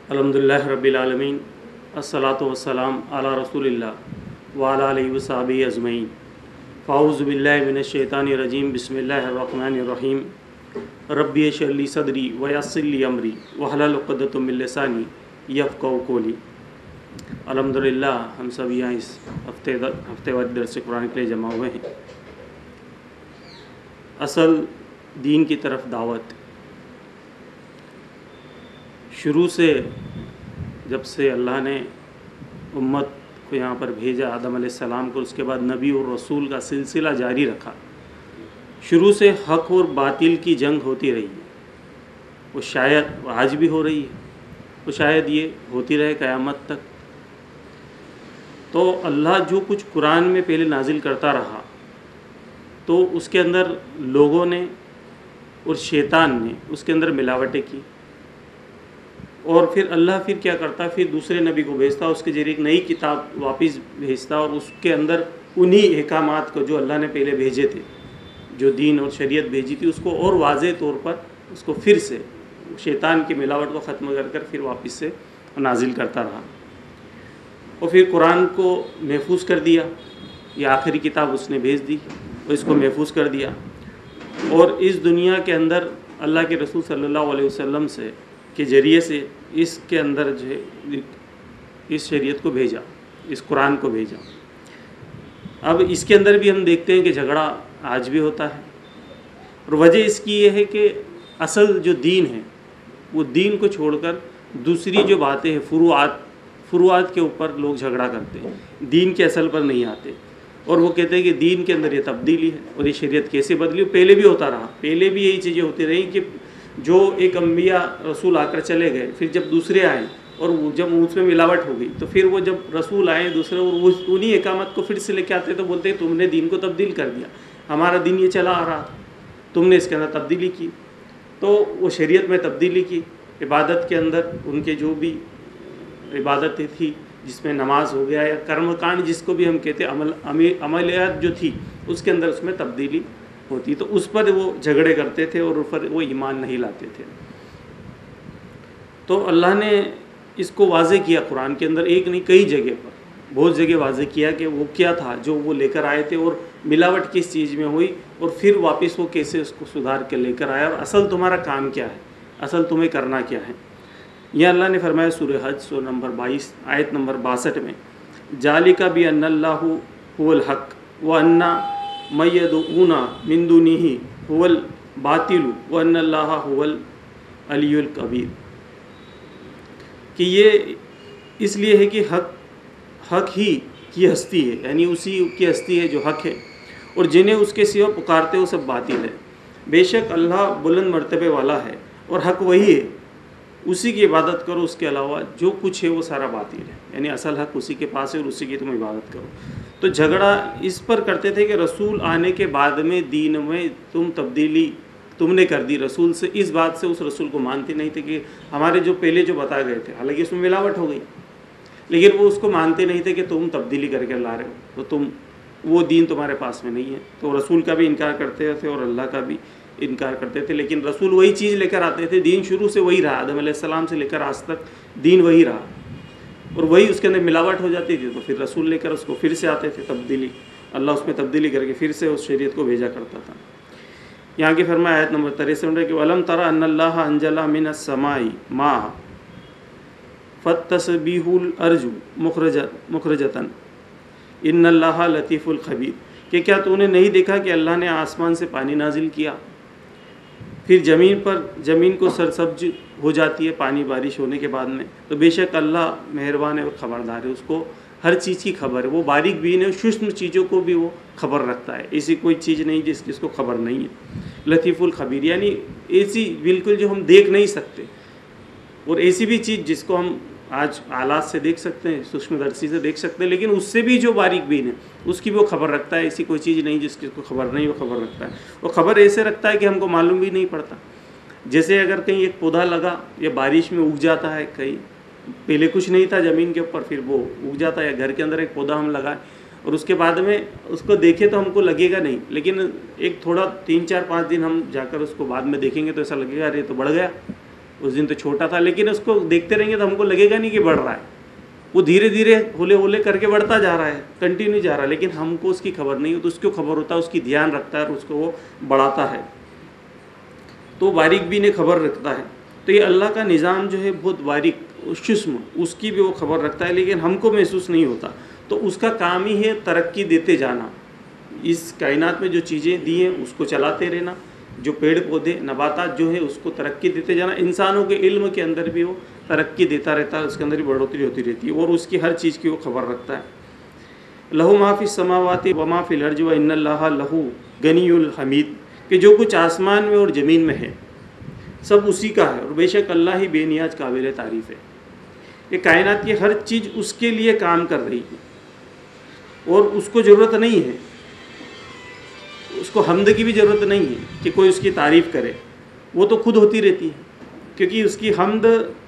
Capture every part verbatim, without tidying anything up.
الحمدللہ رب العالمین الصلاۃ والسلام علی رسول اللہ وعلی آلہ وصحبہ اجمعین فاعوذ باللہ من الشیطان الرجیم بسم اللہ الرحمن الرحیم ربی اشرح لی صدری ویسر لی امری واحلل عقدۃ من لسانی یفقہوا قولی۔ الحمدللہ ہم سب یہاں اس ہفتے ہفتے وار درس قرآن کے لیے جمع ہوئے ہیں۔ اصل دین کی طرف دعوت شروع سے، جب سے اللہ نے امت کو یہاں پر بھیجا آدم علیہ السلام کو، اس کے بعد نبی اور رسول کا سلسلہ جاری رکھا۔ شروع سے حق اور باطل کی جنگ ہوتی رہی ہے، وہ شاید آج بھی ہو رہی ہے، وہ شاید یہ ہوتی رہے قیامت تک۔ تو اللہ جو کچھ قرآن میں پہلے نازل کرتا رہا، تو اس کے اندر لوگوں نے اور شیطان نے اس کے اندر ملاوٹیں کی، اور پھر اللہ پھر کیا کرتا، پھر دوسرے نبی کو بھیجتا، اس کے ذریعے ایک نئی کتاب واپس بھیجتا، اور اس کے اندر انہی احکامات کو جو اللہ نے پہلے بھیجے تھے، جو دین اور شریعت بھیجی تھی، اس کو اور واضح طور پر اس کو پھر سے شیطان کی ملاوٹ کو ختم کر کر پھر واپس سے نازل کرتا رہا، اور پھر قرآن کو محفوظ کر دیا۔ یہ آخری کتاب اس نے بھیج دی اور اس کو محفوظ کر دیا، اور اس دنیا کے اندر اللہ کے رسول صلی اللہ علیہ وسلم سے کے ذریعے سے اس کے اندر جو ہے اس شریعت کو بھیجا، اس قرآن کو بھیجا۔ اب اس کے اندر بھی ہم دیکھتے ہیں کہ جھگڑا آج بھی ہوتا ہے، اور وجہ اس کی یہ ہے کہ اصل جو دین ہے وہ دین کو چھوڑ کر دوسری جو باتیں ہیں، فروعات فروعات کے اوپر لوگ جھگڑا کرتے ہیں، دین کے اصل پر نہیں آتے، اور وہ کہتے ہیں کہ دین کے اندر یہ تبدیلی ہے اور یہ شریعت کیسے بدلی۔ پہلے بھی ہوتا رہا، پہلے بھی یہی چیزیں ہوتی رہی کہ جو ایک انبیاء رسول آ کر چلے گئے، پھر جب دوسرے آئے اور وہ جب اس میں ملاوٹ ہو گئی، تو پھر وہ جب رسول آئے دوسرے، اور وہ انہی احکامات کو پھر سے لے کے آتے تو بولتے ہیں تم نے دین کو تبدیل کر دیا، ہمارا دین یہ چلا آ رہا، تم نے اس کے اندر تبدیلی کی۔ تو وہ شریعت میں تبدیلی کی، عبادت کے اندر ان کے جو بھی عبادتیں تھی، جس میں نماز ہو گیا یا کرم کانڈ جس کو بھی ہم کہتے ہیں، عمل عملیات جو تھی، اس کے اندر اس میں تبدیلی ہوتی، تو اس پر وہ جھگڑے کرتے تھے اور اس پر وہ ایمان نہیں لاتے تھے۔ تو اللہ نے اس کو واضح کیا قرآن کے اندر، ایک نہیں کئی جگہ پر، بہت جگہ واضح کیا کہ وہ کیا تھا جو وہ لے کر آئے تھے، اور ملاوٹ کس چیز میں ہوئی، اور پھر واپس وہ کیسے اس کو سدھار کے لے کر آیا، اور اصل تمہارا کام کیا ہے، اصل تمہیں کرنا کیا ہے۔ یہ اللہ نے فرمایا سورہ حج سورہ نمبر بائیس آیت نمبر باسٹھ میں، ذالک بان اللہ هو الحق وان ما يدعون من دونه هو الباطل وان اللہ هو العلی الکبیر، کہ یہ اس لیے ہے کہ حق حق ہی کی ہستی ہے، یعنی اسی کی ہستی ہے جو حق ہے، اور جنہیں اس کے سوا پکارتے وہ سب باطل ہے۔ بے شک اللہ بلند مرتبے والا ہے اور حق وہی ہے، اسی کی عبادت کرو، اس کے علاوہ جو کچھ ہے وہ سارا باطل ہے، یعنی اصل حق اسی کے پاس ہے اور اسی کی تم عبادت کرو۔ تو جھگڑا اس پر کرتے تھے کہ رسول آنے کے بعد میں دین میں تم تبدیلی تم نے کر دی، رسول سے اس بات سے اس رسول کو مانتے نہیں تھے کہ ہمارے جو پہلے جو بتائے گئے تھے، حالانکہ اس میں ملاوٹ ہو گئی، لیکن وہ اس کو مانتے نہیں تھے کہ تم تبدیلی کر کے لا رہے ہو، تو تم وہ دین تمہارے پاس میں نہیں ہے۔ تو رسول کا بھی انکار کرتے تھے اور اللہ کا بھی انکار کرتے تھے، لیکن رسول وہی چیز لے کر آتے تھے، دین شروع سے وہی رہا، آدم علیہ السلام سے لے کر آج تک دین وہی رہا، اور وہی اس کے اندر ملاوٹ ہو جاتی تھی، تو پھر رسول لے کر اس کو پھر سے آتے تھے، تبدیلی اللہ اس میں تبدیلی کر کے پھر سے اس شریعت کو بھیجا کرتا تھا۔ یہاں کی فرمایا آیت نمبر تریسٹھ میں کہ وَلَمْ تَرَ أَنَّ اللَّهَ أَنزَلَ مِنَ السَّمَاءِ مَاءً فَتَسْبِحُ الْأَرْضُ مُخْرَجَةً إِنَّ اللَّهَ لَطِيفٌ خَبِيرٌ، کہ کیا تو نے نہیں دیکھا کہ اللہ نے آسمان سے پانی نازل کیا، پھر زمین پر زمین کو سرسبز ہو جاتی ہے پانی بارش ہونے کے بعد میں، تو بے شک اللہ مہربان ہے اور خبردار ہے، اس کو ہر چیز کی خبر ہے، وہ باریک بین ہے، سوشم چیزوں کو بھی وہ خبر رکھتا ہے، ایسی کوئی چیز نہیں جس کی اس کو خبر نہیں ہے۔ لطیف الخبیر، یعنی ایسی بالکل جو ہم دیکھ نہیں سکتے، اور ایسی بھی چیز جس کو ہم آج آلات سے دیکھ سکتے ہیں، سوشم درشی سے دیکھ سکتے ہیں، لیکن اس سے بھی جو باریک بین ہے اس کی وہ خبر رکھتا ہے، ایسی کوئی چیز نہیں جس کی اس کو خبر نہیں، وہ خبر رکھتا ہے۔ وہ خبر ایسے رکھتا ہے کہ ہم کو معلوم بھی نہیں پڑتا، جیسے اگر کہیں ایک پودا لگا یا بارش میں اگ جاتا ہے، کہیں پہلے کچھ نہیں تھا زمین کے اوپر، پھر وہ اگ جاتا ہے، گھر کے اندر ایک پودا ہم لگائیں اور اس کے بعد میں اس کو دیکھے تو ہم کو لگے گا نہیں، لیکن ایک تھوڑا تین چار پانچ دن ہم جا کر اس کو بعد میں دیکھیں گے تو ایسا لگے گا ارے تو بڑھ گیا، اس دن تو چھوٹا تھا، لیکن اس کو دیکھتے رہیں گے تو ہم کو لگے گا نہیں کہ بڑھ رہا ہے، وہ دھیرے دھیرے ہولے ہولے کر کے بڑھتا جا رہا ہے، کنٹینیو جا رہا ہے، لیکن ہم کو اس کی خبر نہیں ہوتی، اس کو خبر ہوتا ہے، اس کی دھیان رکھتا ہے اور اس کو وہ بڑھاتا ہے، تو باریک بھی نے خبر رکھتا ہے۔ تو یہ اللہ کا نظام جو ہے بہت باریک سوکھم، اس کی بھی وہ خبر رکھتا ہے، لیکن ہم کو محسوس نہیں ہوتا۔ تو اس کا کام ہی ہے ترقی دیتے جانا، اس کائنات میں جو چیزیں دی ہیں اس کو چلاتے رہنا، جو پیڑ پودے نباتات جو ہے اس کو ترقی دیتے جانا، انسانوں کے علم کے اندر بھی وہ ترقی دیتا رہتا ہے، اس کے اندر بھی بڑھوتری ہوتی رہتی ہے، اور اس کی ہر چیز کی وہ خبر رکھتا ہے۔ لہو ما فی السماوات و ما فی الارض وان اللہ لہو غنی الحمید، کہ جو کچھ آسمان میں اور زمین میں ہے سب اسی کا ہے، اور بے شک اللہ ہی بے نیاز قابل تعریف ہے۔ یہ کائنات کی ہر چیز اس کے لیے کام کر رہی ہے، اور اس کو ضرورت نہیں ہے، اس کو حمد کی بھی ضرورت نہیں ہے کہ کوئی اس کی تعریف کرے، وہ تو خود ہوتی رہتی ہے، کیونکہ اس کی حمد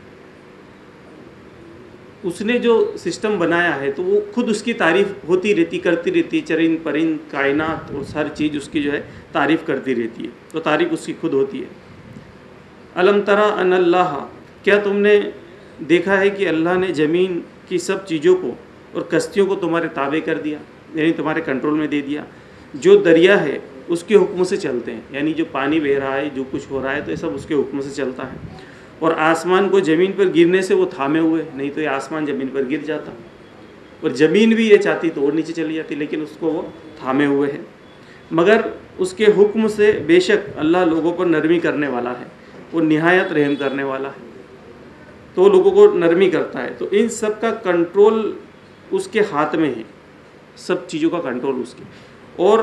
اس نے جو سسٹم بنایا ہے تو وہ خود اس کی تعریف ہوتی رہتی، کرتی رہتی، چرند پرند کائنات اور ہر چیز اس کی جو ہے تعریف کرتی رہتی ہے، تو تعریف اس کی خود ہوتی ہے۔ الم تری ان اللہ، کیا تم نے دیکھا ہے کہ اللہ نے زمین کی سب چیزوں کو اور کشتیوں کو تمہارے تابع کر دیا، یعنی تمہارے کنٹرول میں دے دیا۔ جو دریا ہے اس کے حکم سے چلتے ہیں، یعنی جو پانی بہہ رہا ہے، جو کچھ ہو رہا ہے تو یہ سب اس کے حکم سے چلتا ہے۔ اور آسمان کو زمین پر گرنے سے وہ تھامے ہوئے، نہیں تو یہ آسمان زمین پر گر جاتا، اور زمین بھی یہ چاہتی تو اور نیچے چلی جاتی، لیکن اس کو وہ تھامے ہوئے ہیں۔ مگر اس کے حکم سے بے شک اللہ لوگوں پر نرمی کرنے والا ہے، وہ نہایت رحم کرنے والا ہے، تو وہ لوگوں کو نرمی کرتا ہے۔ تو ان سب کا کنٹرول اس کے ہاتھ میں ہے، سب چیزوں کا کنٹرول اس کے، اور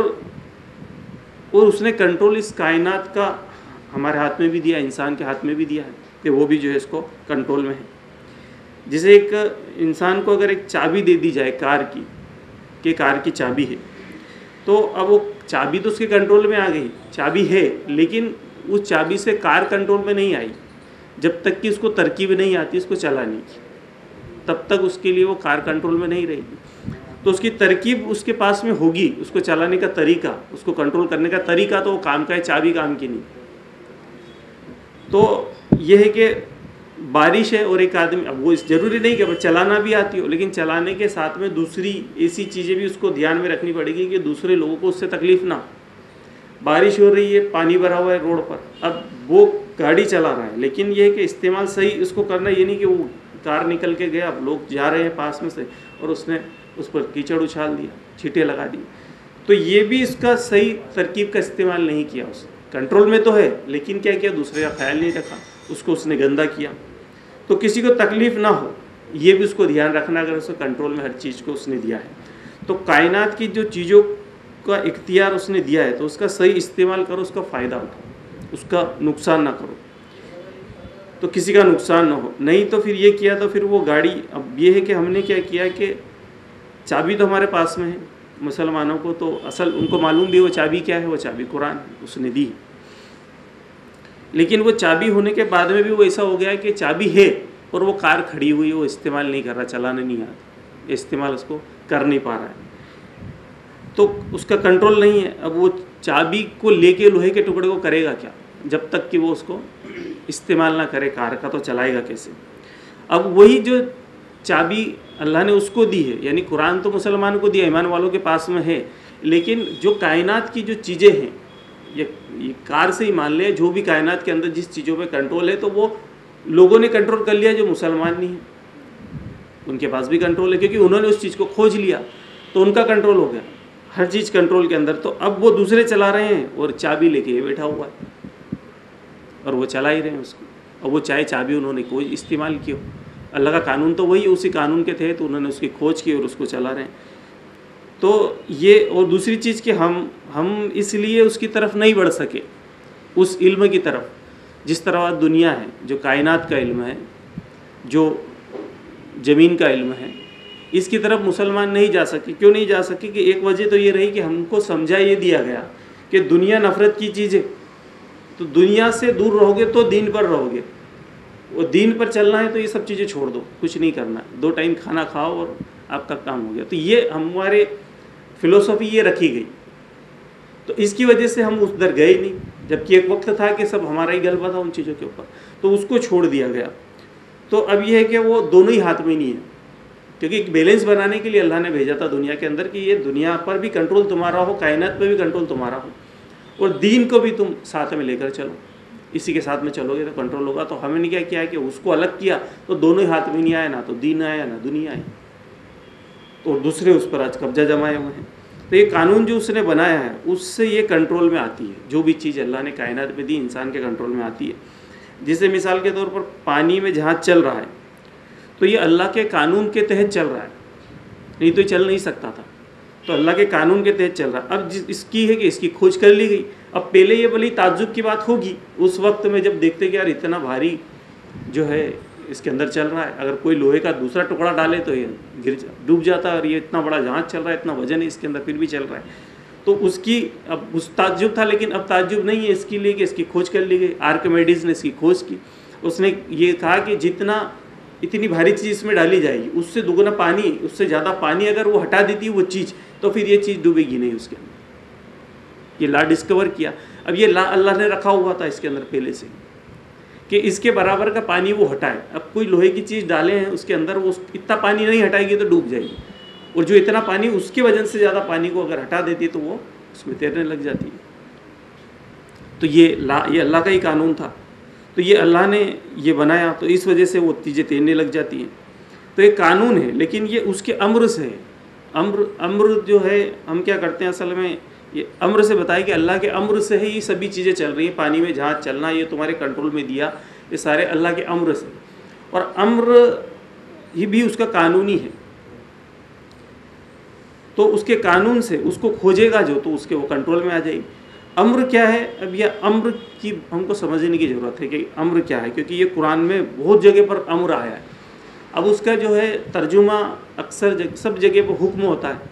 اور اس نے کنٹرول اس کائنات کا ہمارے ہاتھ میں بھی دیا، انسان کے ہاتھ میں بھی دیا ہے کہ وہ بھی جو ہے اس کو کنٹرول میں ہے۔ جیسے ایک انسان کو اگر ایک چابی دے دی جائے کار کی، کہ کار کی چابی ہے، تو اب وہ چابی تو اس کے کنٹرول میں آ گئی، چابی ہے، لیکن اس چابی سے کار کنٹرول میں نہیں آئی، جب تک کہ اس کو ترکیب نہیں آتی اس کو چلانے کی، تب تک اس کے لیے وہ کار کنٹرول میں نہیں رہے گی۔ تو اس کی ترکیب اس کے پاس میں ہوگی، اس کو چلانے کا طریقہ، اس کو کنٹرول کرنے کا طریقہ تو وہ کام کا ہے، چابی کام کی نہیں۔ تو یہ ہے کہ بارش ہے اور ایک آدمی، اب وہ ضروری نہیں کہ چلانا بھی آتی ہو، لیکن چلانے کے ساتھ میں دوسری ایسی چیزیں بھی اس کو دھیان میں رکھنی پڑے گی کہ دوسرے لوگوں کو اس سے تکلیف نہ ہو۔ بارش ہو رہی ہے، پانی بھرا ہوا ہے روڈ پر، اب وہ گاڑی چلا رہا ہے، لیکن یہ ہے کہ استعمال صحیح اس کو کرنا، یہ نہیں کہ وہ کار نکل کے گیا، اب لوگ جا رہے ہیں پاس میں سے اور اس نے اس پر کیچڑ اچھال دیا، چھینٹے لگا دی، تو یہ بھی اس کا صحیح ترکیب کا استعمال نہیں کیا، اس کنٹرول میں تو ہے لیکن کیا کیا دوسرے کا خیال نہیں رکھا، اس کو اس نے گندا کیا۔ تو کسی کو تکلیف نہ ہو یہ بھی اس کو دھیان رکھنا، اگر اس کو کنٹرول میں ہر چیز کو اس نے دیا ہے، تو کائنات کی جو چیزوں کا اختیار اس نے دیا ہے تو اس کا صحیح استعمال کرو، اس کا فائدہ اٹھاؤ، اس کا نقصان نہ کرو، تو کسی کا نقصان نہ ہو۔ نہیں تو پھر یہ کیا تو پھر وہ گاڑی، اب یہ ہے کہ ہم نے کیا کیا کہ چابی تو ہمارے پاس میں ہے مسلمانوں کو، تو اصل ان کو معلوم بھی وہ چابی کیا ہے، وہ چابی قرآن اس نے دی، لیکن وہ چابی ہونے کے بعد میں بھی وہ ایسا ہو گیا کہ چابی ہے اور وہ کار کھڑی ہوئی، وہ استعمال نہیں کر رہا، چلانے نہیں آتا، استعمال اس کو کر نہیں پا رہا ہے، تو اس کا کنٹرول نہیں ہے۔ اب وہ چابی کو لے کے لوہے کے ٹکڑے کو کرے گا کیا جب تک کہ وہ اس کو استعمال نہ کرے کار کا، تو چلائے گا کیسے؟ اب وہی جو چابی اللہ نے اس کو دی ہے، یعنی قرآن تو مسلمانوں کو دیا، ایمان والوں کے پاس میں ہے، لیکن جو کائنات کی جو چیزیں ہیں، یہ یہ کار سے ہی مان لیں، جو بھی کائنات کے اندر جس چیزوں پہ کنٹرول ہے تو وہ لوگوں نے کنٹرول کر لیا جو مسلمان نہیں ہیں، ان کے پاس بھی کنٹرول ہے کیونکہ انہوں نے اس چیز کو کھوج لیا تو ان کا کنٹرول ہو گیا، ہر چیز کنٹرول کے اندر۔ تو اب وہ دوسرے چلا رہے ہیں اور چابی لے کے یہ بیٹھا ہوا ہے اور وہ چلا ہی رہے ہیں اس کو، اور وہ چاہے چابی انہوں نے کوئی استعمال کی ہو، اللہ کا قانون تو وہی، اسی قانون کے تحت انہوں نے اس کی کھوج کی اور اس کو چلا رہے ہیں۔ تو یہ، اور دوسری چیز کہ ہم ہم اس لیے اس کی طرف نہیں بڑھ سکے، اس علم کی طرف، جس طرح دنیا ہے، جو کائنات کا علم ہے، جو زمین کا علم ہے، اس کی طرف مسلمان نہیں جا سکے۔ کیوں نہیں جا سکے؟ کہ ایک وجہ تو یہ رہی کہ ہم کو سمجھا یہ دیا گیا کہ دنیا نفرت کی چیز ہے، تو دنیا سے دور رہو گے تو دین پر رہو گے، وہ دین پر چلنا ہے تو یہ سب چیزیں چھوڑ دو، کچھ نہیں کرنا، دو ٹائم کھانا کھاؤ اور آپ کا کام ہو گیا۔ تو یہ ہمارے فلسفی یہ رکھی گئی، تو اس کی وجہ سے ہم اس در گئے نہیں، جبکہ ایک وقت تھا کہ سب ہمارا ہی غلبہ تھا ان چیزوں کے اوپر، تو اس کو چھوڑ دیا گیا۔ تو اب یہ ہے کہ وہ دونوں ہی ہاتھ میں نہیں ہے، کیونکہ ایک بیلنس بنانے کے لیے اللہ نے بھیجا تھا دنیا کے اندر کہ یہ دنیا پر بھی کنٹرول تمہارا ہو، کائنات پہ بھی کنٹرول تمہارا ہو، اور دین کو بھی تم ساتھ میں لے کر چلو، اسی کے ساتھ میں چلو گے تو کنٹرول ہوگا۔ تو ہمیں نے کیا کیا ہے کہ اس کو الگ کیا، تو دونوں ہی ہاتھ میں نہیں آیا، نہ تو دین آیا نہ دنیا آئی، اور دوسرے اس پر آج قبضہ جمائے ہوئے ہیں۔ تو یہ قانون جو اس نے بنایا ہے اس سے یہ کنٹرول میں آتی ہے، جو بھی چیز اللہ نے کائنات میں دی انسان کے کنٹرول میں آتی ہے۔ جیسے مثال کے طور پر پانی میں جہاز چل رہا ہے تو یہ اللہ کے قانون کے تحت چل رہا ہے، نہیں تو یہ چل نہیں سکتا تھا، تو اللہ کے قانون کے تحت چل رہا ہے۔ اب اس کی ہے کہ اس کی کھوج کر لی گئی۔ اب پہلے یہ بڑی تعجب کی بات ہوگی اس وقت میں جب دیکھتے کہ یار اتنا بھاری جو ہے اس کے اندر چل رہا ہے، اگر کوئی لوہے کا دوسرا ٹکڑا ڈالے تو یہ گر ڈوب جاتا ہے، اور یہ اتنا بڑا جہاز چل رہا ہے، اتنا وزن ہے اس کے اندر، پھر بھی چل رہا ہے۔ تو اس کی اب اس تعجب تھا، لیکن اب تعجب نہیں ہے اس کے لیے کہ اس کی کھوج کر لی گئی۔ آرکیمیڈیز نے اس کی کھوج کی، اس نے یہ کہا کہ جتنا اتنی بھاری چیز اس میں ڈالی جائے گی اس سے دگنا پانی، اس سے زیادہ پانی اگر وہ ہٹا دیتی وہ چیز تو پھر یہ چیز ڈوبے گی نہیں اس کے اندر۔ یہ لا ڈسکور کیا۔ اب یہ لا اللہ نے رکھا ہوا تھا اس کے اندر پہلے سے کہ اس کے برابر کا پانی وہ ہٹائے۔ اب کوئی لوہے کی چیز ڈالے ہیں اس کے اندر، وہ اتنا پانی نہیں ہٹائے گی تو ڈوب جائے گی، اور جو اتنا پانی اس کی وجہ سے زیادہ پانی کو اگر ہٹا دیتی ہے تو وہ اس میں تیرنے لگ جاتی ہے۔ تو یہ لا یہ اللہ کا ہی قانون تھا، تو یہ اللہ نے یہ بنایا، تو اس وجہ سے وہ چیزیں تیرنے لگ جاتی ہیں۔ تو یہ قانون ہے، لیکن یہ اس کے امر سے ہے۔ امر امر جو ہے ہم کیا کرتے ہیں اصل میں، یہ امر سے بتایا کہ اللہ کے امر سے ہے یہ سبھی چیزیں چل رہی ہیں۔ پانی میں جہاز چلنا یہ تمہارے کنٹرول میں دیا، یہ سارے اللہ کے امر سے، اور امر ہی بھی اس کا قانونی ہے۔ تو اس کے قانون سے اس کو کھوجے گا جو، تو اس کے وہ کنٹرول میں آ جائے گی۔ امر کیا ہے؟ اب یہ امر کی ہم کو سمجھنے کی ضرورت ہے کہ امر کیا ہے، کیونکہ یہ قرآن میں بہت جگہ پر امر آیا ہے۔ اب اس کا جو ہے ترجمہ اکثر جگ سب جگہ پہ حکم ہوتا ہے،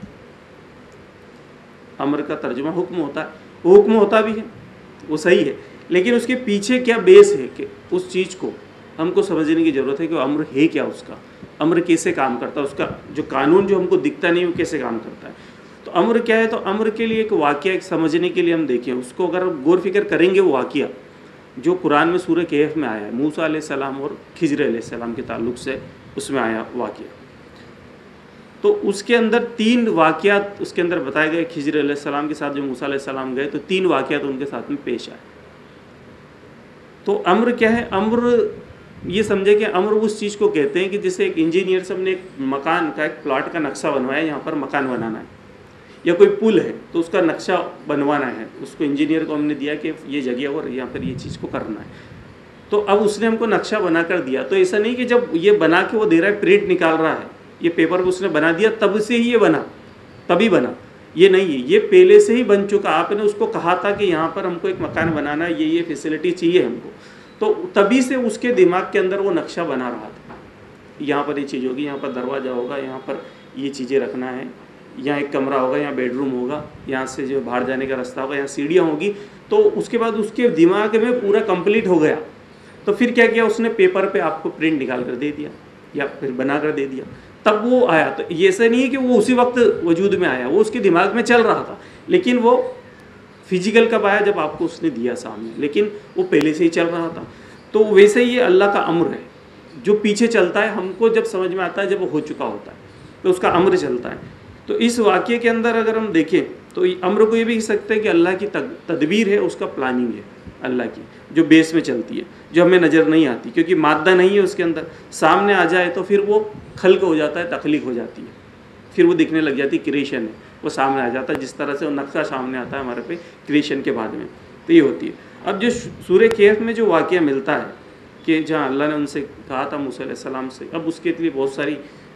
امر کا ترجمہ حکم ہوتا ہے، وہ حکم ہوتا بھی ہے، وہ صحیح ہے، لیکن اس کے پیچھے کیا بیس ہے کہ اس چیز کو ہم کو سمجھنے کی ضرورت ہے کہ امر ہے کیا، اس کا امر کیسے کام کرتا ہے، اس کا جو قانون جو ہم کو دکھتا نہیں وہ کیسے کام کرتا ہے۔ تو امر کیا ہے؟ تو امر کے لیے ایک واقعہ ایک سمجھنے کے لیے ہم دیکھیں اس کو، اگر غور فکر کریں گے وہ واقعہ جو قرآن میں سورہ کہف میں آیا ہے، موسیٰ علیہ السلام اور خضر علیہ السلام کے تعلق سے اس میں آیا واقعہ، تو اس کے اندر تین واقعات اس کے اندر بتائے گئے۔ خضر علیہ السلام کے ساتھ جو موسیٰ علیہ السلام گئے تو تین واقعات ان کے ساتھ میں پیش آئے۔ تو امر کیا ہے؟ امر یہ سمجھے کہ امر اس چیز کو کہتے ہیں کہ جیسے ایک انجینئر سب نے ایک مکان کا ایک پلاٹ کا نقشہ بنوایا، یہاں پر مکان بنانا ہے، یا کوئی پل ہے تو اس کا نقشہ بنوانا ہے، اس کو انجینئر کو ہم نے دیا کہ یہ جگہ اور یہاں پر یہ چیز کو کرنا ہے، تو اب اس نے ہم کو نقشہ بنا کر دیا۔ تو ایسا نہیں کہ جب یہ بنا کے وہ دے رہا ہے، پرنٹ نکال رہا ہے، یہ پیپر کو اس نے بنا دیا تب سے ہی یہ بنا، تبھی بنا، یہ نہیں ہے، یہ پہلے سے ہی بن چکا۔ آپ نے اس کو کہا تھا کہ یہاں پر ہم کو ایک مکان بنانا ہے، یہ یہ فیسلٹی چاہیے ہم کو، تو تبھی سے اس کے دماغ کے اندر وہ نقشہ بنا رہا تھا، یہاں پر یہ چیز ہوگی، یہاں پر دروازہ ہوگا، یہاں پر یہ چیزیں رکھنا ہے، یہاں ایک کمرہ ہوگا، یہاں بیڈ روم ہوگا، یہاں سے جو باہر جانے کا راستہ ہوگا، یہاں سیڑھیاں ہوگی۔ تو اس کے بعد اس کے دماغ میں پورا کمپلیٹ ہو گیا، تو پھر کیا کیا اس نے پیپر پہ آپ کو پرنٹ نکال کر دے دیا یا پھر بنا کر دے دیا، تب وہ آیا۔ تو یہ ایسا نہیں ہے کہ وہ اسی وقت وجود میں آیا، وہ اس کے دماغ میں چل رہا تھا، لیکن وہ فزیکل کب آیا؟ جب آپ کو اس نے دیا سامنے، لیکن وہ پہلے سے ہی چل رہا تھا۔ تو ویسے ہی یہ اللہ کا امر ہے جو پیچھے چلتا ہے، ہم کو جب سمجھ میں آتا ہے جب وہ ہو چکا ہوتا ہے تو اس کا امر چلتا ہے۔ تو اس واقعے کے اندر اگر ہم دیکھیں تو امر کو یہ بھی کہہ سکتے ہیں کہ اللہ کی تدبیر ہے، اس کا پلاننگ ہے اللہ کی، جو بیس میں چلتی ہے، جو ہمیں نظر نہیں آتی، کیونکہ مادہ نہیں ہے اس کے اندر، سامنے آ جائے تو پھر وہ خلق ہو جاتا ہے، تخلیق ہو جاتی ہے، پھر وہ دکھنے لگ جاتی ہے، کریشن ہے، وہ سامنے آ جاتا ہے، جس طرح سے وہ نقشہ سامنے آتا ہے ہمارے پہ کریشن کے بعد میں، تو یہ ہوتی ہے۔ اب جو سورہ کہف میں جو واقعہ ملتا ہے کہ جہاں اللہ نے ان سے کہا تھا موسیٰ علیہ السلام سے، اب اس کے لیے بہت ساری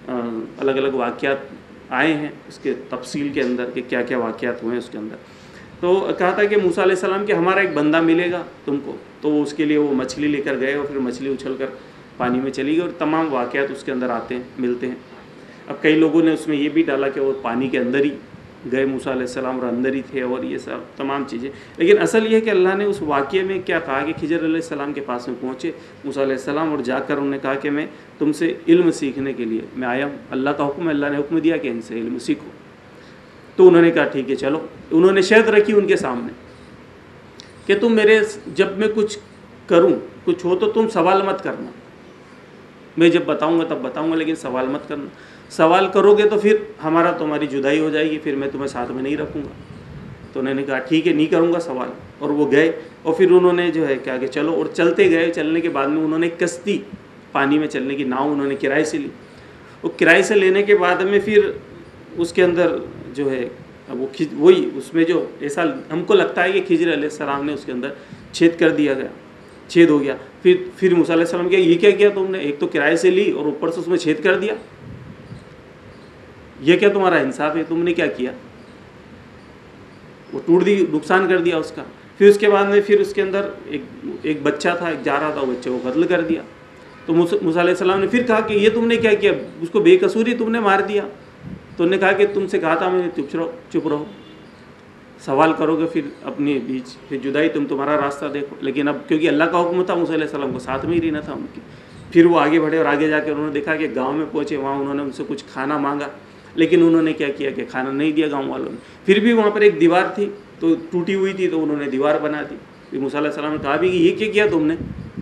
الگ الگ واقعات آئے ہیں اس کے تفصیل کے اندر کہ کیا کیا واقعات ہوئے ہیں اس کے اندر۔ تو کہا تھا کہ موسیٰ علیہ السلام کہ ہمارا ایک بندہ ملے گا تم کو، تو وہ اس کے لیے وہ مچھلی لے کر گئے اور پھر مچھلی اچھل کر پانی میں چلی گئی، اور تمام واقعات اس کے اندر آتے ہیں، ملتے ہیں۔ اب کئی لوگوں نے اس میں یہ بھی ڈالا کہ وہ پانی کے اندر ہی گئے موسیٰ علیہ السلام اور اندر ہی تھے اور یہ سب تمام چیزیں، لیکن اصل یہ ہے کہ اللہ نے اس واقعے میں کیا کہا کہ خضر علیہ السلام کے پاس میں پہنچے موسیٰ علیہ السلام، اور جا کر انہوں نے کہا کہ میں تم سے علم سیکھنے کے لیے میں آیا ہوں، اللہ کا حکم ہے، اللہ نے حکم دیا کہ ان سے علم سیکھو۔ تو انہوں نے کہا ٹھیک ہے چلو، انہوں نے شرط رکھی ان کے سامنے کہ تم میرے جب میں کچھ کروں کچھ ہو تو تم سوال مت کرنا، میں جب بتاؤں گا تب بتاؤں گا، لیکن سوال مت کرنا، سوال کرو گے تو پھر ہمارا تمہاری جدائی ہو جائے گی، پھر میں تمہیں ساتھ میں نہیں رکھوں گا۔ تو انہوں نے کہا ٹھیک ہے، نہیں کروں گا سوال، اور وہ گئے، اور پھر انہوں نے جو ہے کیا کہ چلو، اور چلتے گئے، چلنے کے بعد میں انہوں نے کشتی، پانی میں چلنے کی ناؤ انہوں نے کرائے سے لی، وہ کرائے سے لینے کے بعد میں پھر اس کے اندر جو ہے وہ وہی اس میں جو ایسا ہم کو لگتا ہے کہ خضر علیہ السلام نے اس کے اندر چھید کر دیا گیا، چھید ہو گیا، پھر پھر موسیٰ علیہ السلام کیا یہ کیا کیا تم نے، ایک تو کرائے سے لی اور اوپر سے اس میں چھید کر دیا، یہ کیا تمہارا انصاف ہے، تم نے کیا کیا، وہ ٹوٹ دی، نقصان کر دیا اس کا۔ پھر اس کے بعد میں پھر اس کے اندر ایک ایک بچہ تھا، ایک جا رہا تھا، وہ بچے کو قتل کر دیا۔ تو موسیٰ علیہ السلام نے پھر کہا کہ یہ تم نے کیا کیا، اس کو بے قصوری تم نے مار دیا۔ تو انہوں نے کہا کہ تم سے کہا تھا میں نے چپ رہو چپ رہو، سوال کرو گے پھر اپنے بیچ پھر جدائی، تم تمہارا راستہ دیکھو۔ لیکن اب کیونکہ اللہ کا حکم تھا، موسیٰ علیہ السلام کو ساتھ میں ہی رہنا تھا ان کے، پھر وہ آگے بڑھے، اور آگے جا کے انہوں نے دیکھا کہ گاؤں میں پہنچے، وہاں انہوں نے ان سے کچھ کھانا مانگا، لیکن انہوں نے کیا کیا کہ کھانا نہیں دیا گاؤں والوں نے۔ پھر بھی وہاں پر ایک دیوار تھی تو ٹوٹی ہوئی تھی، تو انہوں نے دیوار بنا دی۔ پھر موسیٰ علیہ السلام نے کہا بھی کہ یہ کیا کیا تم نے،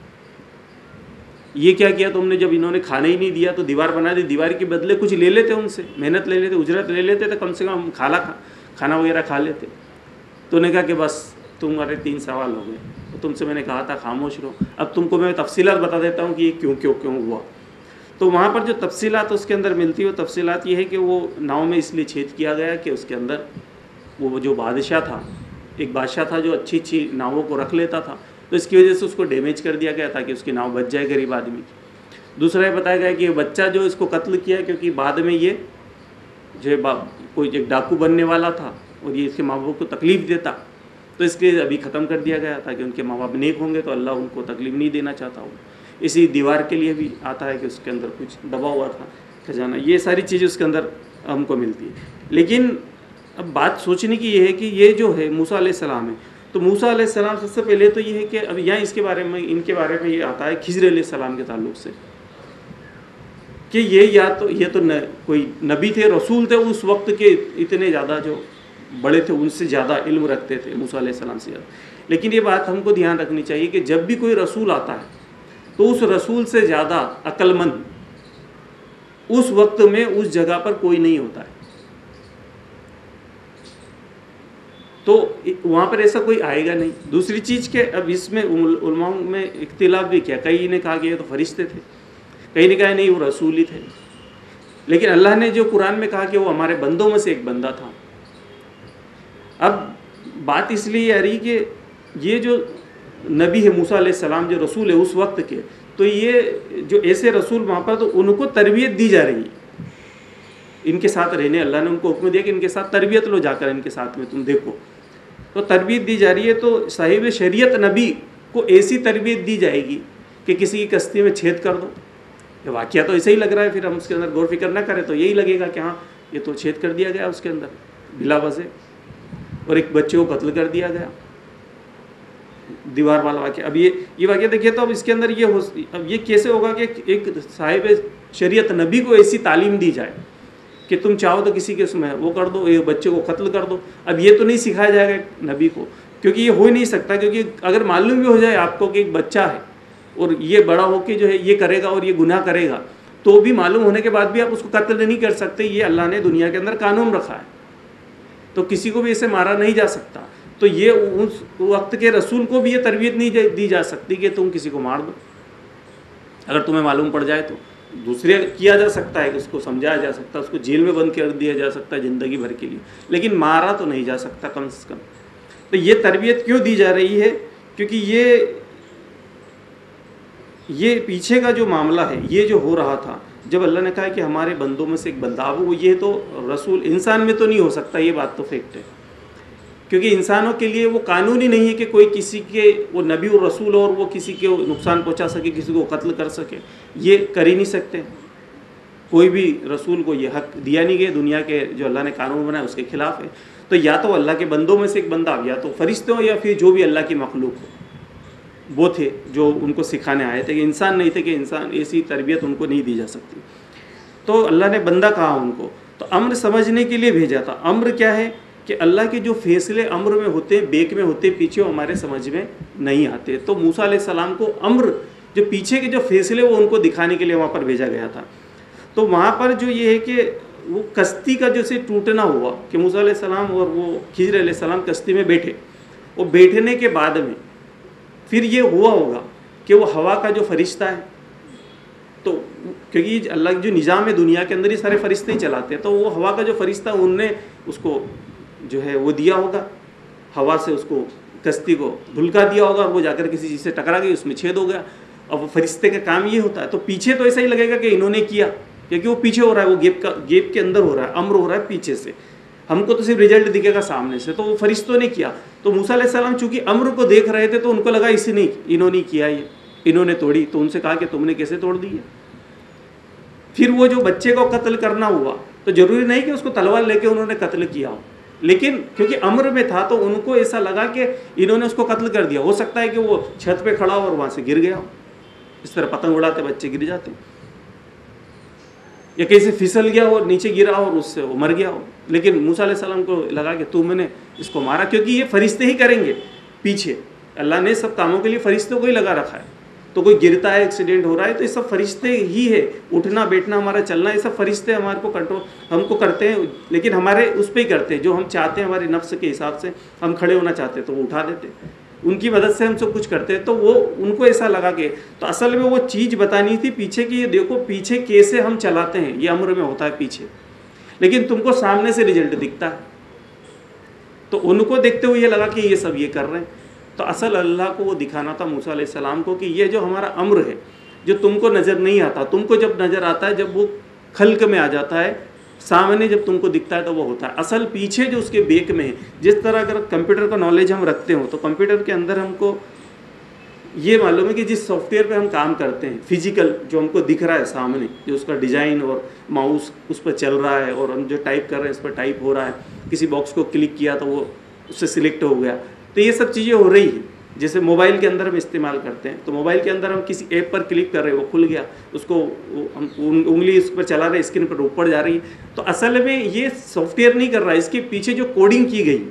یہ کیا کیا تم نے، جب انہوں نے کھانا ہی نہیں دیا تو دیوار بنا دی، دیوار کے بدلے کچھ لے لیتے ان سے، محنت لے لیتے، اجرت لے لیتے، تو کم سے کم کھانا کھانا وغیرہ کھا لیتے۔ تو انہوں نے کہا کہ بس تمہارے تین سوال ہو گئے، تو تم سے میں نے کہا تھا خاموش رہو، اب تم کو میں تفصیلات بتا دیتا ہوں کہ یہ کیوں کیوں کیوں ہوا۔ تو وہاں پر جو تفصیلات اس کے اندر ملتی ہے، وہ تفصیلات یہ ہے کہ وہ ناؤ میں اس لیے چھید کیا گیا کہ اس کے اندر وہ جو بادشاہ تھا، ایک بادشاہ تھا جو اچھی اچھی ناؤں کو رکھ لیتا تھا، تو اس کی وجہ سے اس کو ڈیمیج کر دیا گیا تاکہ اس کی ناؤ بچ جائے غریب آدمی کی۔ دوسرا یہ بتایا گیا کہ یہ بچہ جو اس کو قتل کیا کیونکہ بعد میں یہ جو ہے کوئی ایک ڈاکو بننے والا تھا اور یہ اس کے ماں باپ کو تکلیف دیتا، تو اس کے ابھی ختم کر دیا گیا تاکہ ان کے ماں باپ نیک ہوں گے تو اللہ ان کو تکلیف نہیں دینا چاہتا ہوں۔ اسی دیوار کے لیے بھی آتا ہے کہ اس کے اندر کچھ دبا ہوا تھا خزانہ، یہ ساری چیزیں اس کے اندر ہم کو ملتی ہے۔ لیکن اب بات سوچنے کی یہ ہے کہ یہ جو ہے موسیٰ علیہ السلام ہے، تو موسیٰ علیہ السلام سب سے پہلے تو یہ ہے کہ اب یہاں اس کے بارے میں ان کے بارے میں یہ آتا ہے خضر علیہ السلام کے تعلق سے کہ یہ یا تو یہ تو کوئی نبی تھے، رسول تھے، اس وقت کے اتنے زیادہ جو بڑے تھے ان سے زیادہ علم رکھتے تھے موسیٰ علیہ السلام سے زیادہ۔ لیکن یہ بات ہم کو دھیان رکھنی چاہیے کہ جب بھی کوئی رسول آتا ہے تو اس رسول سے زیادہ عقل مند اس وقت میں اس جگہ پر کوئی نہیں ہوتا ہے، تو وہاں پر ایسا کوئی آئے گا نہیں۔ دوسری چیز کہ اب اس میں علماء میں اختلاف بھی کیا، کئی نے کہا کہ یہ تو فرشتے تھے، کئی نے کہا نہیں وہ رسول ہی تھے، لیکن اللہ نے جو قرآن میں کہا کہ وہ ہمارے بندوں میں سے ایک بندہ تھا۔ اب بات اس لیے آ رہی کہ یہ جو نبی ہے موسیٰ علیہ السلام، جو رسول ہے اس وقت کے، تو یہ جو ایسے رسول وہاں پر تو ان کو تربیت دی جا رہی ہے، ان کے ساتھ رہنے، اللہ نے ان کو حکم دیا کہ ان کے ساتھ تربیت لو، جا کر ان کے ساتھ میں تم دیکھو، تو تربیت دی جا رہی ہے۔ تو صاحب شریعت نبی کو ایسی تربیت دی جائے گی کہ کسی کی کشتی میں چھید کر دو، یہ واقعہ تو ایسا ہی لگ رہا ہے، پھر ہم اس کے اندر غور فکر نہ کریں تو یہی لگے گا کہ ہاں یہ تو چھید کر دیا گیا اس کے اندر بلا وجہ، اور ایک بچے کو قتل کر دیا گیا، دیوار والا واقعہ۔ اب یہ یہ واقعہ دیکھیے تو اب اس کے اندر یہ ہو اب یہ کیسے ہوگا کہ ایک صاحب شریعت نبی کو ایسی تعلیم دی جائے کہ تم چاہو تو کسی کے اس میں وہ کر دو، ایک بچے کو قتل کر دو۔ اب یہ تو نہیں سکھایا جائے گا نبی کو، کیونکہ یہ ہو ہی نہیں سکتا، کیونکہ اگر معلوم بھی ہو جائے آپ کو کہ ایک بچہ ہے اور یہ بڑا ہو کے جو ہے یہ کرے گا اور یہ گناہ کرے گا، تو بھی معلوم ہونے کے بعد بھی آپ اس کو قتل نہیں کر سکتے، یہ اللہ نے دنیا کے اندر قانون رکھا ہے، تو کسی کو بھی اسے مارا نہیں جا سکتا۔ تو یہ اس وقت کے رسول کو بھی یہ تربیت نہیں دی جا سکتی کہ تم کسی کو مار دو، اگر تمہیں معلوم پڑ جائے تو دوسرے کیا جا سکتا ہے کہ اس کو سمجھایا جا سکتا ہے، اس کو جیل میں بند کر دیا جا سکتا ہے زندگی بھر کے لیے، لیکن مارا تو نہیں جا سکتا کم سے کم۔ تو یہ تربیت کیوں دی جا رہی ہے؟ کیونکہ یہ یہ پیچھے کا جو معاملہ ہے، یہ جو ہو رہا تھا جب اللہ نے کہا کہ ہمارے بندوں میں سے ایک بندہ، وہ یہ تو رسول انسان میں تو نہیں ہو سکتا، یہ بات تو فیکٹ ہے، کیونکہ انسانوں کے لیے وہ قانون ہی نہیں ہے کہ کوئی کسی کے وہ نبی اور رسول اور وہ کسی کے نقصان پہنچا سکے، کسی کو قتل کر سکے، یہ کر ہی نہیں سکتے، کوئی بھی رسول کو یہ حق دیا نہیں گیا، دنیا کے جو اللہ نے قانون بنایا اس کے خلاف ہے۔ تو یا تو اللہ کے بندوں میں سے ایک بندہ، یا تو فرشتے ہوں یا پھر جو بھی اللہ کی مخلوق ہو، وہ تھے جو ان کو سکھانے آئے تھے، کہ انسان نہیں تھے، کہ انسان ایسی تربیت ان کو نہیں دی جا سکتی۔ تو اللہ نے بندہ کہا ان کو، تو امر سمجھنے کے لیے بھیجا تھا۔ امر کیا ہے کہ اللہ کے جو فیصلے امر میں ہوتے ہیں، بیک میں ہوتے ہیں، پیچھے وہ ہمارے سمجھ میں نہیں آتے. تو موسیٰ علیہ السلام کو امر جو پیچھے کے جو فیصلے وہ ان کو دکھانے کے لیے وہاں پر بھیجا گیا تھا. تو وہاں پر جو یہ ہے کہ وہ کشتی کا جو سے ٹوٹنا ہوا کہ موسیٰ علیہ السلام اور وہ خضر علیہ السلام کشتی میں بیٹھے، وہ بیٹھنے کے بعد میں پھر یہ ہوا ہوگا کہ وہ ہوا کا جو فرشتہ ہے، تو کیونکہ اللہ کی جو نظام ہے دنیا کے اندر ہی سارے فرشتے ہی چلاتے ہیں، تو وہ ہوا کا جو فرشتہ ان نے اس کو جو ہے وہ دیا ہوگا، ہوا سے اس کو کشتی کو دھلکا دیا ہوگا اور وہ جا کر کسی چیز سے ٹکرا گئی، اس میں چھید ہو گیا. اب وہ فرشتے کا کام یہ ہوتا ہے. تو پیچھے تو ایسا ہی لگے گا کہ انہوں نے کیا، کیونکہ وہ پیچھے ہو رہا ہے، وہ گیپ کا گیپ کے اندر ہو رہا ہے، امر ہو رہا ہے پیچھے سے. ہم کو تو صرف رزلٹ دکھے گا سامنے سے. تو وہ فرشتوں نے کیا. تو موسیٰ علیہ السلام چونکہ امر کو دیکھ رہے تھے تو ان کو لگا اس نے انہوں نے کیا، یہ انہوں نے توڑی. تو ان سے کہا کہ تم نے کیسے توڑ دی ہے. پھر وہ جو بچے کو قتل کرنا ہوا تو ضروری نہیں کہ اس کو تلوار لے کے انہوں نے قتل کیا ہو، لیکن کیونکہ امر میں تھا تو ان کو ایسا لگا کہ انہوں نے اس کو قتل کر دیا. ہو سکتا ہے کہ وہ چھت پہ کھڑا ہو اور وہاں سے گر گیا ہو. اس طرح پتنگ اڑاتے بچے گر جاتے، یا کہیں سے پھسل گیا ہو، نیچے گرا ہو اور اس سے وہ مر گیا ہو. لیکن موسیٰ علیہ السلام کو لگا کہ تم نے اس کو مارا، کیونکہ یہ فرشتے ہی کریں گے پیچھے. اللہ نے سب کاموں کے لیے فرشتوں کو ہی لگا رکھا ہے. تو کوئی گرتا ہے، ایکسیڈنٹ ہو رہا ہے، تو یہ سب فرشتے ہی ہے. اٹھنا بیٹھنا ہمارا چلنا، یہ سب فرشتے ہمارے کو کنٹرول ہم کو کرتے ہیں. لیکن ہمارے اس پہ ہی کرتے ہیں جو ہم چاہتے ہیں، ہمارے نفس کے حساب سے ہم کھڑے ہونا چاہتے ہیں تو وہ اٹھا دیتے ہیں. ان کی مدد سے ہم سب کچھ کرتے ہیں. تو وہ ان کو ایسا لگا کہ تو اصل میں وہ چیز بتانی تھی پیچھے کی. یہ دیکھو پیچھے کیسے ہم چلاتے ہیں، یہ امر میں ہوتا ہے پیچھے، لیکن تم کو سامنے سے رزلٹ دکھتا ہے. تو ان کو دیکھتے ہوئے یہ لگا کہ یہ سب یہ کر رہے ہیں. تو اصل اللہ کو وہ دکھانا تھا موسیٰ علیہ السلام کو کہ یہ جو ہمارا امر ہے جو تم کو نظر نہیں آتا، تم کو جب نظر آتا ہے جب وہ خلق میں آ جاتا ہے، سامنے جب تم کو دکھتا ہے تو وہ ہوتا ہے. اصل پیچھے جو اس کے بیک میں ہے، جس طرح اگر کمپیوٹر کا نالج ہم رکھتے ہوں تو کمپیوٹر کے اندر ہم کو یہ معلوم ہے کہ جس سافٹ ویئر پہ ہم کام کرتے ہیں، فزیکل جو ہم کو دکھ رہا ہے سامنے، جو اس کا ڈیزائن اور ماؤس اس پر چل رہا ہے اور ہم جو ٹائپ کر رہے ہیں اس پر ٹائپ ہو رہا ہے، کسی باکس کو کلک کیا تو وہ اس سے سلیکٹ ہو گیا. تو یہ سب چیزیں ہو رہی ہیں. جیسے موبائل کے اندر ہم استعمال کرتے ہیں تو موبائل کے اندر ہم کسی ایپ پر کلک کر رہے ہیں، وہ کھل گیا، اس کو ہم انگلی اس پر چلا رہے، اسکرین پر اوپر جا رہی ہے. تو اصل میں یہ سافٹ ویئر نہیں کر رہا ہے، اس کے پیچھے جو کوڈنگ کی گئی،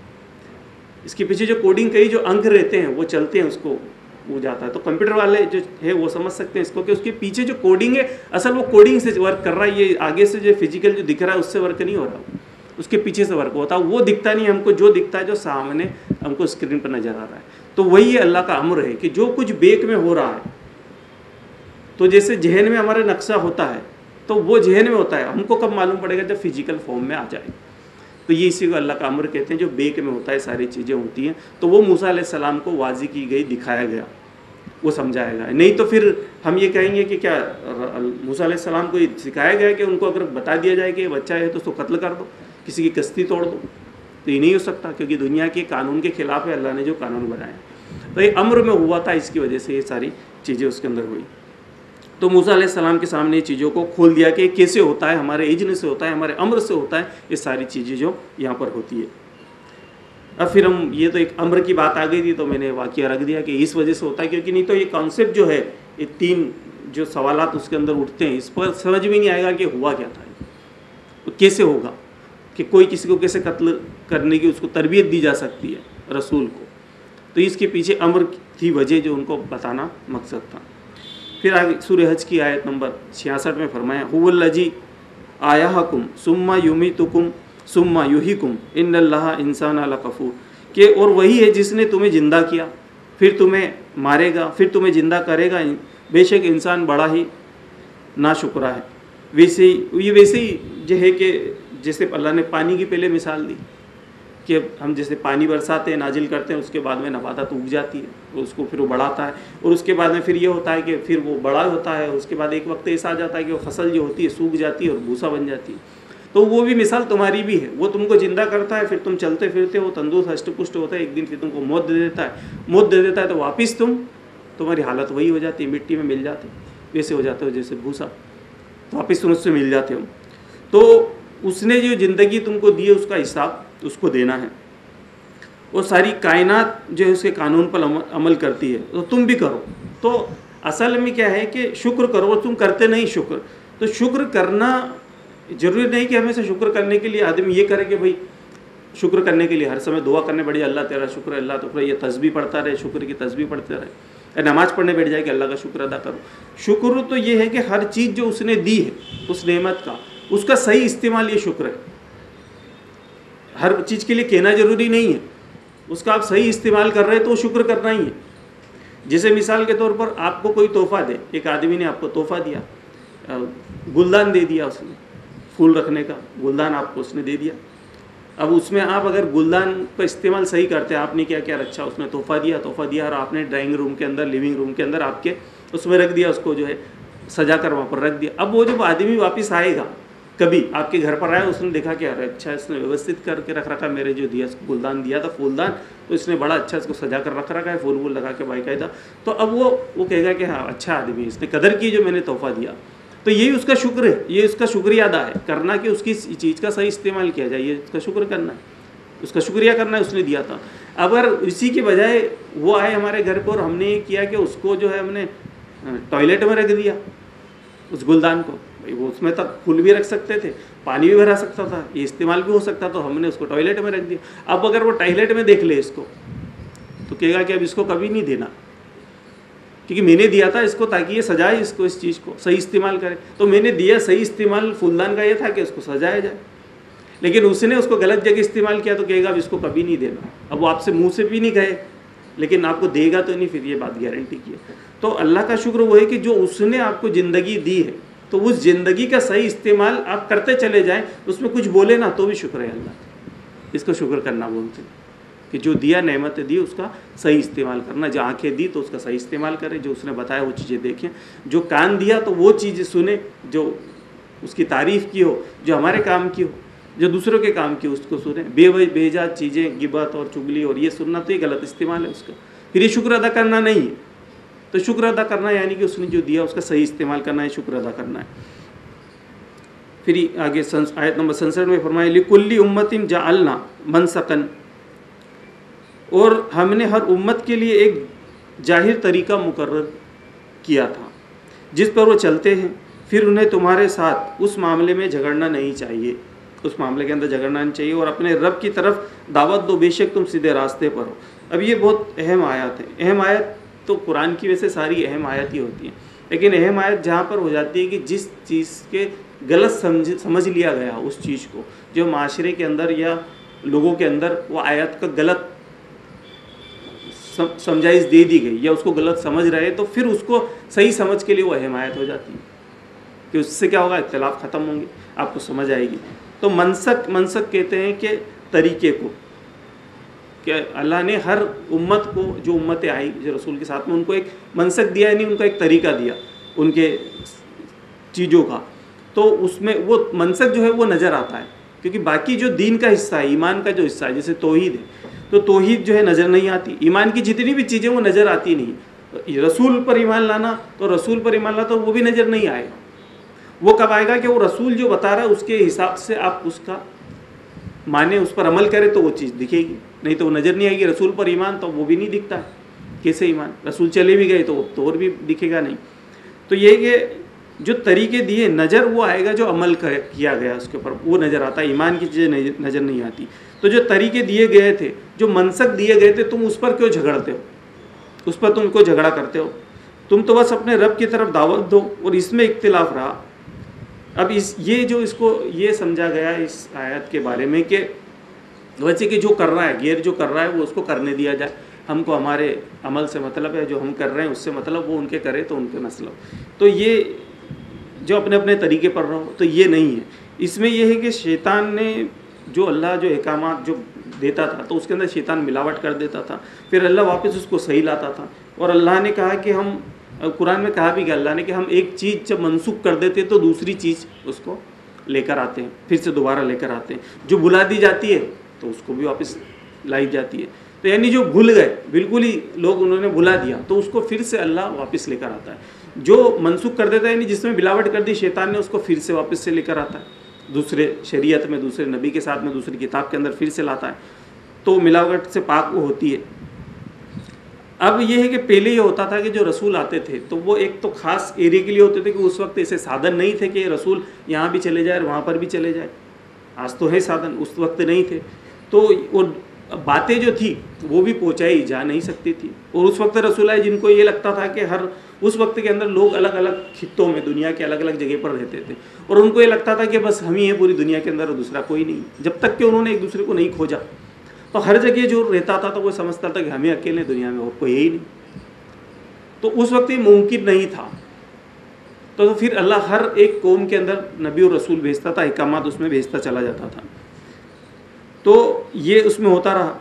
اس کے پیچھے جو کوڈنگ کئی جو انک رہتے ہیں وہ چلتے ہیں، اس کو وہ جاتا ہے. تو کمپیوٹر والے جو ہے وہ سمجھ سکتے ہیں اس کو کہ اس کے پیچھے جو کوڈنگ ہے اصل وہ کوڈنگ سے ورک کر رہا ہے. یہ آگے سے جو فزیکل جو دکھ رہا ہے اس سے ورک نہیں ہو رہا، اس کے پیچھے سے ورک ہوتا ہے. وہ دکھتا نہیں ہم کو، جو دکھتا ہے جو سامنے ہم کو اسکرین پر نظر آ رہا ہے. تو وہی اللہ کا امر ہے کہ جو کچھ بیک میں ہو رہا ہے، تو جیسے ذہن میں ہمارا نقشہ ہوتا ہے تو وہ ذہن میں ہوتا ہے، ہم کو کب معلوم پڑے گا جب فزیکل فارم میں آ جائے. تو یہ اسی کو اللہ کا امر کہتے ہیں، جو بیک میں ہوتا ہے ساری چیزیں ہوتی ہیں. تو وہ موسیٰ علیہ السلام کو واضح کی گئی، دکھایا گیا، وہ سمجھایا گیا. نہیں تو پھر ہم یہ کہیں گے کہ کیا موسیٰ علیہ السلام کو یہ سکھایا گیا کہ ان کو اگر بتا دیا جائے کہ یہ بچہ ہے تو اس کو قتل کر دو، کسی کی کشتی توڑ دو. تو یہ نہیں ہو سکتا، کیونکہ دنیا کے قانون کے خلاف ہے اللہ نے جو قانون بنایا. تو یہ امر میں ہوا تھا، اس کی وجہ سے یہ ساری چیزیں اس کے اندر ہوئی. تو موسیٰ علیہ السلام کے سامنے یہ چیزوں کو کھول دیا کہ یہ کیسے ہوتا ہے، ہمارے اذن سے ہوتا ہے، ہمارے امر سے ہوتا ہے، یہ ساری چیزیں جو یہاں پر ہوتی ہے. اب پھر ہم یہ تو ایک امر کی بات آ گئی تھی تو میں نے واقعہ رکھ دیا کہ اس وجہ سے ہوتا ہے، کیونکہ نہیں تو یہ کانسیپٹ جو ہے، یہ تین جو سوالات اس کے اندر اٹھتے ہیں، اس پر سمجھ میں نہیں آئے گا کہ ہوا کیا تھا، تو کیسے ہوگا کہ کوئی کسی کو کیسے قتل کرنے کی اس کو تربیت دی جا سکتی ہے رسول کو. تو اس کے پیچھے امر کی وجہ جو ان کو بتانا مقصد تھا. پھر آگے سورہ حج کی آیت نمبر چھیاسٹھ میں فرمایا هو الذی آیاکم ثم یمیتکم ثم یحییکم ان اللہ انسان لغفور، کہ اور وہی ہے جس نے تمہیں زندہ کیا پھر تمہیں مارے گا پھر تمہیں زندہ کرے گا، بے شک انسان بڑا ہی ناشکرا ہے. ویسے ہی یہ ویسے ہی جو ہے کہ جیسے اللہ نے پانی کی پہلے مثال دی کہ ہم جیسے پانی برساتے ہیں، نازل کرتے ہیں، اس کے بعد میں نباتات اگ جاتی ہے، اس کو پھر وہ بڑھاتا ہے، اور اس کے بعد میں پھر یہ ہوتا ہے کہ پھر وہ بڑا ہوتا ہے، اس کے بعد ایک وقت ایسا آ جاتا ہے کہ وہ فصل جو ہوتی ہے سوکھ جاتی ہے اور بھوسا بن جاتی ہے. تو وہ بھی مثال تمہاری بھی ہے، وہ تم کو زندہ کرتا ہے، پھر تم چلتے پھرتے ہو، تندرست ہشٹ پشٹ ہوتا ہے، ایک دن پھر تم کو موت دے دیتا ہے. موت دے دیتا ہے تو واپس تم تمہاری حالت وہی ہو جاتی ہے، مٹی میں مل جاتے ویسے ہو جاتے ہو جیسے بھوسا، تو واپس تم اس سے مل جاتے ہو. تو اس نے جو زندگی تم کو دی ہے اس کا حساب اس کو دینا ہے. وہ ساری کائنات جو ہے اس کے قانون پر عمل کرتی ہے، تو تم بھی کرو. تو اصل میں کیا ہے کہ شکر کرو، تم کرتے نہیں شکر. تو شکر کرنا ضروری نہیں کہ ہمیشہ شکر کرنے کے لیے آدمی یہ کرے کہ بھائی شکر کرنے کے لیے ہر سمے دعا کرنے بیٹھ جائے اللہ تیرا شکر ہے، اللہ تو یہ تسبیح پڑھتا رہے، شکر کی تسبیح پڑھتے رہے، نماز پڑھنے بیٹھ جائے کہ اللہ کا شکر ادا کرو۔ شکر تو یہ ہے کہ ہر چیز جو اس نے دی ہے اس نعمت کا، اس کا صحیح استعمال یہ شکر ہے۔ ہر چیز کے لیے کہنا ضروری نہیں ہے، اس کا آپ صحیح استعمال کر رہے تو وہ شکر کرنا ہی ہے۔ جیسے مثال کے طور پر آپ کو کوئی تحفہ دے، ایک آدمی نے آپ کو تحفہ دیا، گلدان دے دیا، اس نے پھول رکھنے کا گلدان آپ کو اس نے دے دیا۔ اب اس میں آپ اگر گلدان کا استعمال صحیح کرتے ہیں، آپ نے کیا کیا رکھا، اس میں تحفہ دیا تحفہ دیا اور آپ نے ڈرائنگ روم کے اندر، لیونگ روم کے اندر آپ کے اس میں رکھ دیا، اس کو جو ہے سجا کر وہاں پر رکھ دیا۔ اب وہ جب آدمی واپس آئے گا، کبھی آپ کے گھر پر آیا، اس نے دیکھا کہ ارے اچھا اس نے ویوستھت کر کے رکھ رکھا، میرے جو دیا گلدان دیا تھا پھولدان، تو اس نے بڑا اچھا اس کو سجا کر رکھ رکھا ہے، پھول وول لگا کے باقاعدہ، تو اب وہ وہ کہے گا کہ ہاں اچھا آدمی، اس نے قدر کی جو میں نے تحفہ دیا۔ تو یہی اس کا شکر ہے، یہ اس کا شکریہ ادا ہے کرنا کہ اس کی چیز کا صحیح استعمال کیا جائے، یہ اس کا شکر کرنا ہے، اس کا شکریہ کرنا ہے، اس نے دیا تھا۔ اگر اسی کے بجائے وہ آئے ہمارے گھر پر اور ہم نے یہ کیا کہ اس کو جو ہے ہم نے ٹوائلٹ میں رکھ دیا اس گلدان کو، وہ اس میں تک پھول بھی رکھ سکتے تھے، پانی بھی بھرا سکتا تھا، یہ استعمال بھی ہو سکتا، تو ہم نے اس کو ٹوائلٹ میں رکھ دیا۔ اب اگر وہ ٹوائلٹ میں دیکھ لے اس کو تو کہے گا کہ اب اس کو کبھی نہیں دینا، کیونکہ میں نے دیا تھا اس کو تاکہ یہ سجائے، اس کو اس چیز کو صحیح استعمال کرے، تو میں نے دیا صحیح استعمال پھولدان کا یہ تھا کہ اس کو سجایا جائے، لیکن اس نے اس کو غلط جگہ استعمال کیا تو کہے گا اب اس کو کبھی نہیں دینا۔ اب وہ آپ سے منہ سے بھی نہیں کہے لیکن آپ کو دے گا تو نہیں، پھر یہ بات گارنٹی کی ہے۔ تو اللہ کا شکر وہ ہے کہ جو اس نے آپ کو زندگی دی ہے تو اس زندگی کا صحیح استعمال آپ کرتے چلے جائیں، اس میں کچھ بولے نا تو بھی شکر ہے اللہ کا، اس کو شکر کرنا بولتے ہیں کہ جو دیا نعمت دی اس کا صحیح استعمال کرنا، جو آنکھیں دی تو اس کا صحیح استعمال کرے، جو اس نے بتایا وہ چیزیں دیکھیں، جو کان دیا تو وہ چیزیں سنیں، جو اس کی تعریف کی ہو، جو ہمارے کام کی ہو، جو دوسروں کے کام کی اس کو سنیں، بے بے جا چیزیں غیبت اور چگلی اور یہ سننا تو یہ غلط استعمال ہے اس کا، پھر یہ شکر ادا کرنا نہیں ہے۔ تو شکر ادا کرنا یعنی کہ اس نے جو دیا اس کا صحیح استعمال کرنا ہے، شکر ادا کرنا ہے۔ پھر آگے آیت نمبر سڑسٹھ میں فرمایا لِكُلِّ أُمَّةٍ جَعَلْنَا مَنْسَكًا، اور ہم نے ہر امت کے لیے ایک ظاہر طریقہ مقرر کیا تھا جس پر وہ چلتے ہیں، پھر انہیں تمہارے ساتھ اس معاملے میں جھگڑنا نہیں چاہیے، اس معاملے کے اندر جھگڑنا نہیں چاہیے، اور اپنے رب کی طرف دعوت دو، بے شک تم سیدھے راستے پر ہو۔ اب یہ بہت اہم آیات ہے، اہم آیت تو قرآن کی وجہ سے ساری اہم آیات ہی ہوتی ہیں، لیکن اہم آیت جہاں پر ہو جاتی ہے کہ جس چیز کے غلط سمجھ سمجھ لیا گیا اس چیز کو، جو معاشرے کے اندر یا لوگوں کے اندر وہ آیت کا غلط سمجھائش دے دی گئی یا اس کو غلط سمجھ رہے، تو پھر اس کو صحیح سمجھ کے لیے وہ اہم آیت ہو جاتی ہے کہ اس سے کیا ہوگا، اختلاف ختم ہوں گے، آپ کو سمجھ آئے گی۔ تو منسک منسک کہتے ہیں کہ طریقے کو، کہ اللہ نے ہر امت کو، جو امتیں آئی جو رسول کے ساتھ میں، ان کو ایک منسک دیا، یعنی ان کا ایک طریقہ دیا ان کے چیزوں کا، تو اس میں وہ منسک جو ہے وہ نظر آتا ہے، کیونکہ باقی جو دین کا حصہ ہے، ایمان کا جو حصہ ہے، جیسے توحید ہے، تو توحید جو ہے نظر نہیں آتی، ایمان کی جتنی بھی چیزیں وہ نظر آتی نہیں۔ رسول پر ایمان لانا تو رسول پر ایمان لانا تو وہ بھی نظر نہیں آئے گا، وہ کب آئے گا کہ وہ رسول جو بتا رہا ہے اس کے حساب سے آپ اس کا مانے، اس پر عمل کرے تو وہ چیز دکھے گی، نہیں تو وہ نظر نہیں آئے گی۔ رسول پر ایمان تو وہ بھی نہیں دکھتا ہے، کیسے ایمان، رسول چلے بھی گئے تو تو اور بھی دکھے گا نہیں۔ تو یہ کہ جو طریقے دیے نظر وہ آئے گا جو عمل کیا گیا اس کے اوپر، وہ نظر آتا ہے، ایمان کی چیزیں نظر نہیں آتی۔ تو جو طریقے دیے گئے تھے، جو منسک دیے گئے تھے، تم اس پر کیوں جھگڑتے ہو، اس پر تم کو جھگڑا کرتے ہو، تم تو بس اپنے رب کی طرف دعوت دو، اور اس میں اختلاف رہا۔ اب اس یہ جو اس کو یہ سمجھا گیا اس آیت کے بارے میں کہ ویسے کہ جو کر رہا ہے، غیر جو کر رہا ہے وہ اس کو کرنے دیا جائے، ہم کو ہمارے عمل سے مطلب ہے، جو ہم کر رہے ہیں اس سے مطلب، وہ ان کے کرے تو ان کے مطلب، تو یہ جو اپنے اپنے طریقے پر رہو، تو یہ نہیں ہے۔ اس میں یہ ہے کہ شیطان نے جو اللہ جو احکامات جو دیتا تھا تو اس کے اندر شیطان ملاوٹ کر دیتا تھا، پھر اللہ واپس اس کو صحیح لاتا تھا، اور اللہ نے کہا کہ ہم، قرآن میں کہا بھی کہ اللہ نے کہ ہم ایک چیز جب منسوخ کر دیتے تو دوسری چیز اس کو لے کر آتے ہیں، پھر سے دوبارہ لے کر آتے ہیں، جو بھلا دی جاتی ہے تو اس کو بھی واپس لائی جاتی ہے۔ تو یعنی جو بھول گئے بالکل ہی لوگ، انہوں نے بھلا دیا تو اس کو پھر سے اللہ واپس لے کر آتا ہے، جو منسوخ کر دیتا ہے یعنی جس میں ملاوٹ کر دی شیطان نے، اس کو پھر سے واپس سے لے کر آتا ہے، دوسرے شریعت میں، دوسرے نبی کے ساتھ میں، دوسری کتاب کے اندر پھر سے لاتا ہے، تو ملاوٹ سے پاک وہ ہوتی ہے۔ اب یہ ہے کہ پہلے یہ ہوتا تھا کہ جو رسول آتے تھے تو وہ ایک تو خاص ایریا کے لیے ہوتے تھے، کہ اس وقت ایسے سادھن نہیں تھے کہ رسول یہاں بھی چلے جائے اور وہاں پر بھی چلے جائے، آج تو ہے سادھن، اس وقت نہیں تھے، تو وہ باتیں جو تھی وہ بھی پہنچائی جا نہیں سکتی تھی. اور اس وقت رسول اللہ جن کو یہ لگتا تھا کہ ہر اس وقت کے اندر لوگ الگ الگ خطوں میں دنیا کے الگ الگ جگہ پر رہتے تھے, اور ان کو یہ لگتا تھا کہ بس ہم ہی ہیں پوری دنیا کے اندر اور دوسرا کوئی نہیں. جب تک کہ انہوں نے ایک دوسرے کو نہیں کھوجا تو ہر جگہ جو رہتا تھا تو وہ سمجھتا تھا کہ ہمیں اکیلے دنیا میں اور کوئی ہی نہیں. تو اس وقت یہ ممکن نہیں تھا. تو پھر اللہ ہر ایک قوم کے اندر نبی اور رسول بھیجتا تھا, احکامات اس میں بھیجتا چلا جاتا تھا. تو یہ اس میں ہوتا رہا.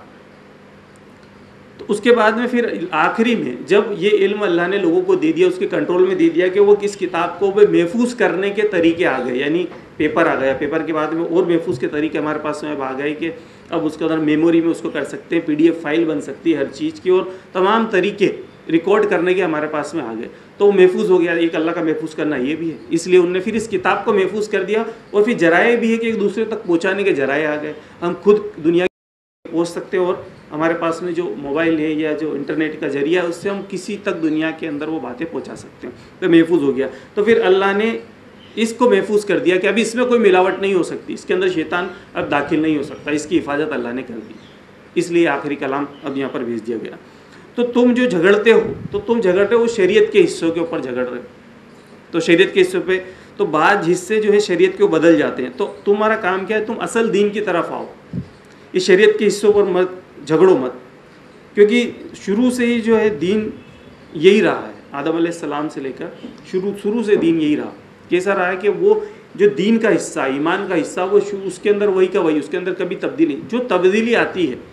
تو اس کے بعد میں پھر آخری میں جب یہ علم اللہ نے لوگوں کو دے دیا, اس کے کنٹرول میں دے دیا کہ وہ کس کتاب کو بھی محفوظ کرنے کے طریقے آ گئے, یعنی پیپر آ گیا, پیپر کے بعد میں اور محفوظ کے طریقے ہمارے پاس میں آ گئے کہ اب اس کے اندر میموری میں اس کو کر سکتے ہیں, پی ڈی ایف فائل بن سکتی ہے ہر چیز کی, اور تمام طریقے ریکارڈ کرنے کے ہمارے پاس میں آ گئے. تو وہ محفوظ ہو گیا. ایک اللہ کا محفوظ کرنا یہ بھی ہے, اس لیے انہوں نے پھر اس کتاب کو محفوظ کر دیا. اور پھر ذرائع بھی ہے کہ ایک دوسرے تک پہنچانے کے ذرائع آ گئے. ہم خود دنیا پہنچ سکتے ہیں, اور ہمارے پاس میں جو موبائل ہے یا جو انٹرنیٹ کا ذریعہ ہے اس سے ہم کسی تک دنیا کے اندر وہ باتیں پہنچا سکتے ہیں. تو محفوظ ہو گیا. تو پھر اللہ نے اس کو محفوظ کر دیا کہ اب اس میں کوئی ملاوٹ نہیں ہو سکتی, اس کے اندر شیطان اب داخل نہیں ہو سکتا, اس کی حفاظت اللہ نے کر دی. اس لیے آخری کلام اب یہاں پر بھیج دیا گیا. تو تم جو جھگڑتے ہو تو تم جھگڑتے ہو شریعت کے حصوں کے اوپر جھگڑ رہے ہو. تو شریعت کے حصوں پہ تو بعض حصے جو ہے شریعت کے بدل جاتے ہیں. تو تمہارا کام کیا ہے, تم اصل دین کی طرف آؤ. اس شریعت کے حصوں پر مت جھگڑو مت, کیونکہ شروع سے ہی جو ہے دین یہی رہا ہے. آدم علیہ السلام سے لے کر شروع شروع سے دین یہی رہا. کیسا رہا ہے کہ وہ جو دین کا حصہ, ایمان کا حصہ, وہ اس کے اندر وہی کا وہی, اس کے اندر کبھی تبدیلی. جو تبدیلی آتی ہے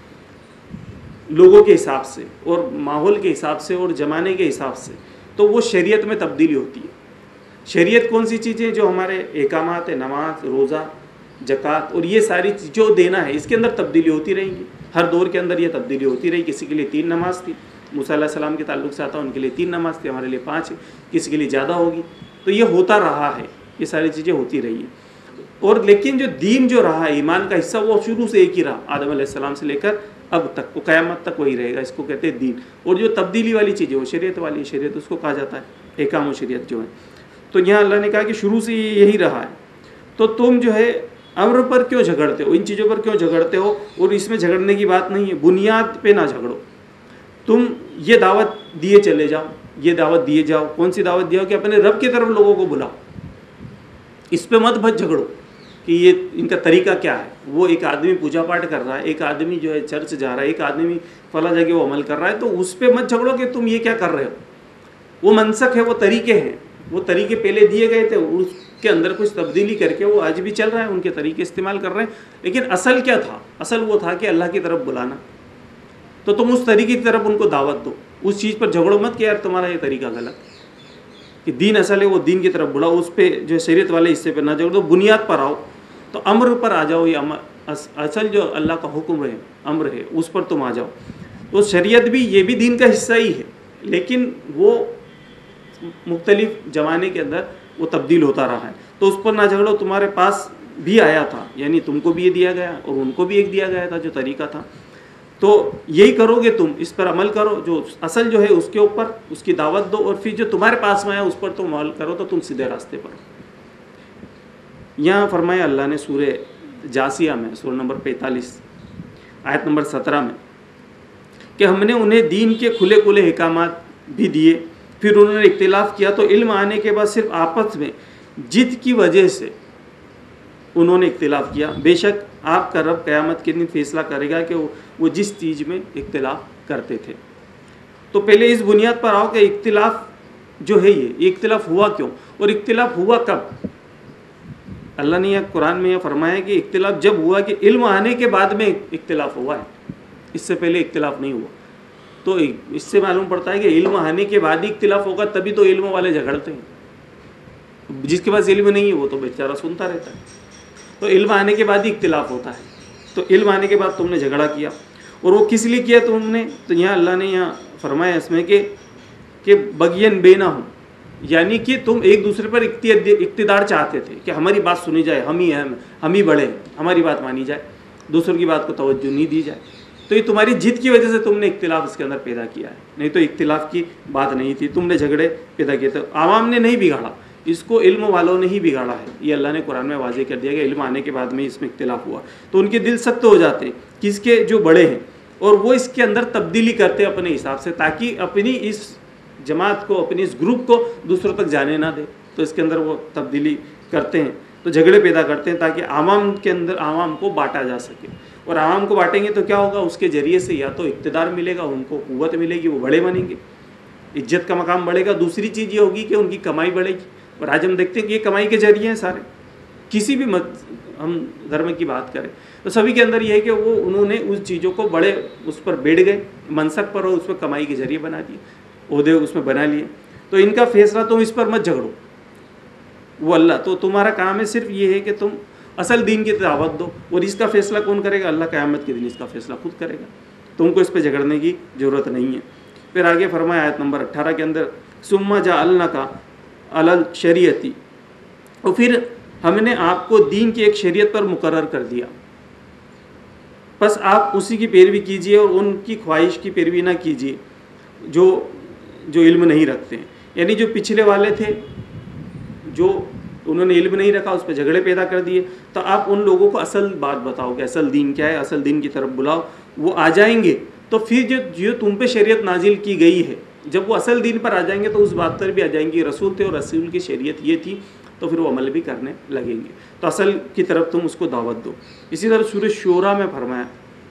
لوگوں کے حساب سے اور ماحول کے حساب سے اور زمانے کے حساب سے, تو وہ شریعت میں تبدیلی ہوتی ہے. شریعت کون سی چیزیں جو ہمارے احکامات ہیں, نماز, روزہ, زکوٰۃ اور یہ ساری چیز جو دینا ہے, اس کے اندر تبدیلی ہوتی رہیں گی. ہر دور کے اندر یہ تبدیلی ہوتی رہی. کسی کے لیے تین نماز تھی, موسیٰ علیہ السلام کے تعلق سے آتا ان کے لیے تین نماز تھی, ہمارے لیے پانچ ہے, کسی کے لیے زیادہ ہوگی. تو یہ ہوتا رہا ہے, یہ ساری چیزیں ہوتی رہی ہیں. اور لیکن جو دین جو رہا ہے, ایمان کا حصہ, وہ شروع سے ایک ہی رہا. آدم علیہ السلام سے لے کر اب تک, وہ قیامت تک وہی رہے گا. اس کو کہتے ہیں دین. اور جو تبدیلی والی چیزیں وہ شریعت والی, شریعت اس کو کہا جاتا ہے, احکام و شریعت جو ہے. تو یہاں اللہ نے کہا کہ شروع سے یہی رہا ہے. تو تم جو ہے امر پر کیوں جھگڑتے ہو, ان چیزوں پر کیوں جھگڑتے ہو. اور اس میں جھگڑنے کی بات نہیں ہے, بنیاد پہ نہ جھگڑو. تم یہ دعوت دیے چلے جاؤ, یہ دعوت دیے جاؤ. کون سی دعوت دیا کہ اپنے رب کی طرف لوگوں کو بلاؤ. اس پہ مت بھت جھگڑو کہ یہ ان کا طریقہ کیا ہے. وہ ایک آدمی پوجا پاٹ کر رہا ہے, ایک آدمی جو ہے چرچ جا رہا ہے, ایک آدمی فلاں جگہ وہ عمل کر رہا ہے, تو اس پہ مت جھگڑو کہ تم یہ کیا کر رہے ہو. وہ منسک ہے, وہ طریقے ہیں, وہ طریقے پہلے دیے گئے تھے, اس کے اندر کچھ تبدیلی کر کے وہ آج بھی چل رہا ہے, ان کے طریقے استعمال کر رہے ہیں. لیکن اصل کیا تھا, اصل وہ تھا کہ اللہ کی طرف بلانا. تو تم اس طریقے کی طرف ان کو دعوت دو. اس چیز پر جھگڑو مت کہ یار تمہارا یہ طریقہ غلط, کہ دین اصل ہے, وہ دین کی طرف بلاؤ. اس پہ جو شریعت والے حصے پہ نہ جھگڑو, بنیاد پر آؤ. تو امر پر آ جاؤ, یہ اصل جو اللہ کا حکم ہے, امر ہے, اس پر تم آ جاؤ. تو شریعت بھی یہ بھی دین کا حصہ ہی ہے, لیکن وہ مختلف زمانے کے اندر وہ تبدیل ہوتا رہا ہے. تو اس پر نہ جھگڑو. تمہارے پاس بھی آیا تھا, یعنی تم کو بھی یہ دیا گیا اور ان کو بھی ایک دیا گیا تھا جو طریقہ تھا. تو یہی کرو گے تم, اس پر عمل کرو. جو اصل جو ہے اس کے اوپر اس کی دعوت دو, اور پھر جو تمہارے پاس میں آیا اس پر تم عمل کرو, تو تم سیدھے راستے پر ہو. یہاں فرمایا اللہ نے سورہ جاسیہ میں, سورہ نمبر پینتالیس آیت نمبر سترہ میں, کہ ہم نے انہیں دین کے کھلے کھلے احکامات بھی دیے, پھر انہوں نے اختلاف کیا, تو علم آنے کے بعد صرف آپس میں جد کی وجہ سے انہوں نے اختلاف کیا. بے شک آپ کا رب قیامت کے دن فیصلہ کرے گا کہ وہ جس چیز میں اختلاف کرتے تھے. تو پہلے اس بنیاد پر آؤ کہ اختلاف جو ہے یہ اختلاف ہوا کیوں, اور اختلاف ہوا کب. اللہ نے یہ قرآن میں یہ فرمایا کہ اختلاف جب ہوا کہ علم آنے کے بعد میں اختلاف ہوا ہے, اس سے پہلے اختلاف نہیں ہوا. تو اس سے معلوم پڑتا ہے کہ علم آنے کے بعد ہی اختلاف ہوگا, تبھی تو علم والے جھگڑتے ہیں. جس کے پاس علم نہیں ہے وہ تو بیچارہ سنتا رہتا ہے. تو علم آنے کے بعد ہی اختلاف ہوتا ہے. تو علم آنے کے بعد تم نے جھگڑا کیا, اور وہ کس لیے کیا تم نے. تو یہاں اللہ نے یہاں فرمایا اس میں کہ کہ بغین بینہم, یعنی کہ تم ایک دوسرے پر اقتدار چاہتے تھے کہ ہماری بات سنی جائے, ہم ہی اہم, ہم ہی بڑے ہیں, ہماری بات مانی جائے, دوسروں کی بات کو توجہ نہیں دی جائے. تو یہ تمہاری جد کی وجہ سے تم نے اختلاف اس کے اندر پیدا کیا ہے, نہیں تو اختلاف کی بات نہیں تھی. تم نے جھگڑے پیدا کیے تھے, عوام نے نہیں بگاڑا. اس کو علم والوں نے ہی بگاڑا ہے. یہ اللہ نے قرآن میں واضح کر دیا کہ علم آنے کے بعد میں اس میں اختلاف ہوا, تو ان کے دل سخت ہو جاتے ہیں کس کے, جو بڑے ہیں, اور وہ اس کے اندر تبدیلی کرتے ہیں اپنے حساب سے, تاکہ اپنی اس جماعت کو, اپنی اس گروپ کو دوسروں تک جانے نہ دے. تو اس کے اندر وہ تبدیلی کرتے ہیں, تو جھگڑے پیدا کرتے ہیں تاکہ عوام کے اندر عوام کو بانٹا جا سکے. اور عوام کو بانٹیں گے تو کیا ہوگا, اس کے ذریعے سے یا تو اقتدار ملے گا, ان کو قوت ملے گی, وہ بڑے بنیں گے, عزت کا مقام بڑھے گا. دوسری چیز یہ ہوگی کہ ان کی کمائی بڑھے گی, اور آج ہم دیکھتے ہیں کہ یہ کمائی کے ذریعے ہیں سارے. کسی بھی مت ہم دھرم کی بات کریں تو سبھی کے اندر یہ ہے کہ وہ انہوں نے اس چیزوں کو بڑے اس پر بیٹھ گئے, منصب پر, اور اس پر کمائی کے ذریعے بنا دیے, عہدے اس میں بنا لیے. تو ان کا فیصلہ تم اس پر مت جھگڑو, وہ اللہ, تو تمہارا کام ہے صرف یہ ہے کہ تم اصل دین کی دعوت دو, اور اس کا فیصلہ کون کرے گا, اللہ قیامت کے دن اس کا فیصلہ خود کرے گا. تم کو اس پہ جھگڑنے کی ضرورت نہیں ہے. پھر آگے فرمایا آیت نمبر اٹھارہ کے اندر, ثم جعلناک علی الشریعتی, اور پھر ہم نے آپ کو دین کی ایک شریعت پر مقرر کر دیا, بس آپ اسی کی پیروی کیجئے اور ان کی خواہش کی پیروی نہ کیجئے جو جو علم نہیں رکھتے ہیں. یعنی جو پچھلے والے تھے, جو انہوں نے علم نہیں رکھا, اس پہ جھگڑے پیدا کر دیے, تو آپ ان لوگوں کو اصل بات بتاؤ کہ اصل دین کیا ہے, اصل دین کی طرف بلاؤ. وہ آ جائیں گے تو پھر جو جو تم پہ شریعت نازل کی گئی ہے, جب وہ اصل دین پر آ جائیں گے تو اس بات پر بھی آ جائیں گے, رسول تھے اور رسول کی شریعت یہ تھی, تو پھر وہ عمل بھی کرنے لگیں گے. تو اصل کی طرف تم اس کو دعوت دو. اسی طرح سورہ شورا میں فرمایا,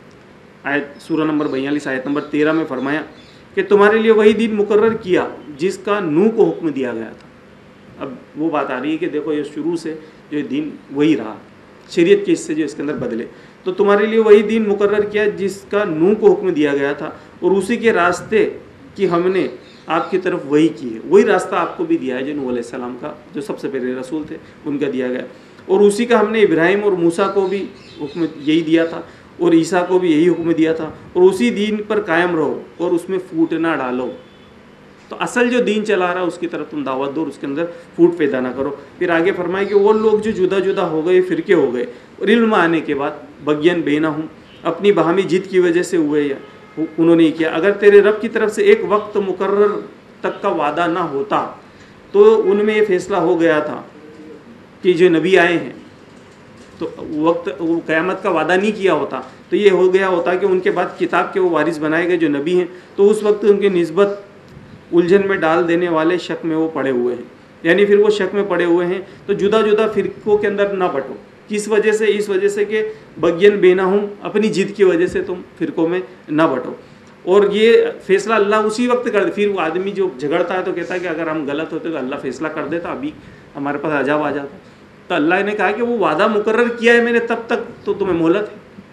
آیت سورہ نمبر بیالیس آیت نمبر تیرہ میں فرمایا کہ تمہارے لیے وہی دین مقرر کیا جس کا نوح کو حکم دیا گیا تھا. اب وہ بات آ رہی ہے کہ دیکھو یہ شروع سے جو دین وہی رہا, شریعت کے حصے جو اس کے اندر بدلے, تو تمہارے لیے وہی دین مقرر کیا جس کا نوح کو حکم دیا گیا تھا, اور اسی کے راستے کی ہم نے آپ کی طرف وہی کی ہے. وہی راستہ آپ کو بھی دیا ہے جو نوح علیہ السلام کا, جو سب سے پہلے رسول تھے, ان کا دیا گیا. اور اسی کا ہم نے ابراہیم اور موسیٰ کو بھی حکم یہی دیا تھا, اور عیسیٰ کو بھی یہی حکم دیا تھا, اور اسی دین پر قائم رہو اور اس میں پھوٹ نہ ڈالو. تو اصل جو دین چلا رہا ہے اس کی طرف تم دعوت دو, اور اس کے اندر پھوٹ پیدا نہ کرو. پھر آگے فرمائے کہ وہ لوگ جو جدا جدا ہو گئے, فرقے ہو گئے, اور علم آنے کے بعد بغین بینہم, اپنی باہمی جد کی وجہ سے ہوئے, یا انہوں نے کیا, اگر تیرے رب کی طرف سے ایک وقت مقرر تک کا وعدہ نہ ہوتا تو ان میں یہ فیصلہ ہو گیا تھا کہ جو نبی آئے ہیں, تو وقت وہ قیامت کا وعدہ نہیں کیا ہوتا تو یہ ہو گیا ہوتا کہ ان کے بعد کتاب کے وہ وارث بنائے گئے جو نبی ہیں, تو اس وقت ان کی نسبت الجھن میں ڈال دینے والے شک میں وہ پڑے ہوئے ہیں. یعنی پھر وہ شک میں پڑے ہوئے ہیں, تو جدا جدا فرقوں کے اندر نہ بٹو. کس وجہ سے, اس وجہ سے کہ بغین بینہم, اپنی جد کی وجہ سے تم فرقوں میں نہ بٹو. اور یہ فیصلہ اللہ اسی وقت کر دے. پھر وہ آدمی جو جھگڑتا ہے تو کہتا ہے کہ اگر ہم غلط ہوتے تو اللہ فیصلہ کر دیتا, ابھی ہمارے پاس عذاب آ جاتا. تو اللہ نے کہا کہ وہ وعدہ مقرر کیا ہے میں نے تب تک, تو تمہیں مہلت ہے.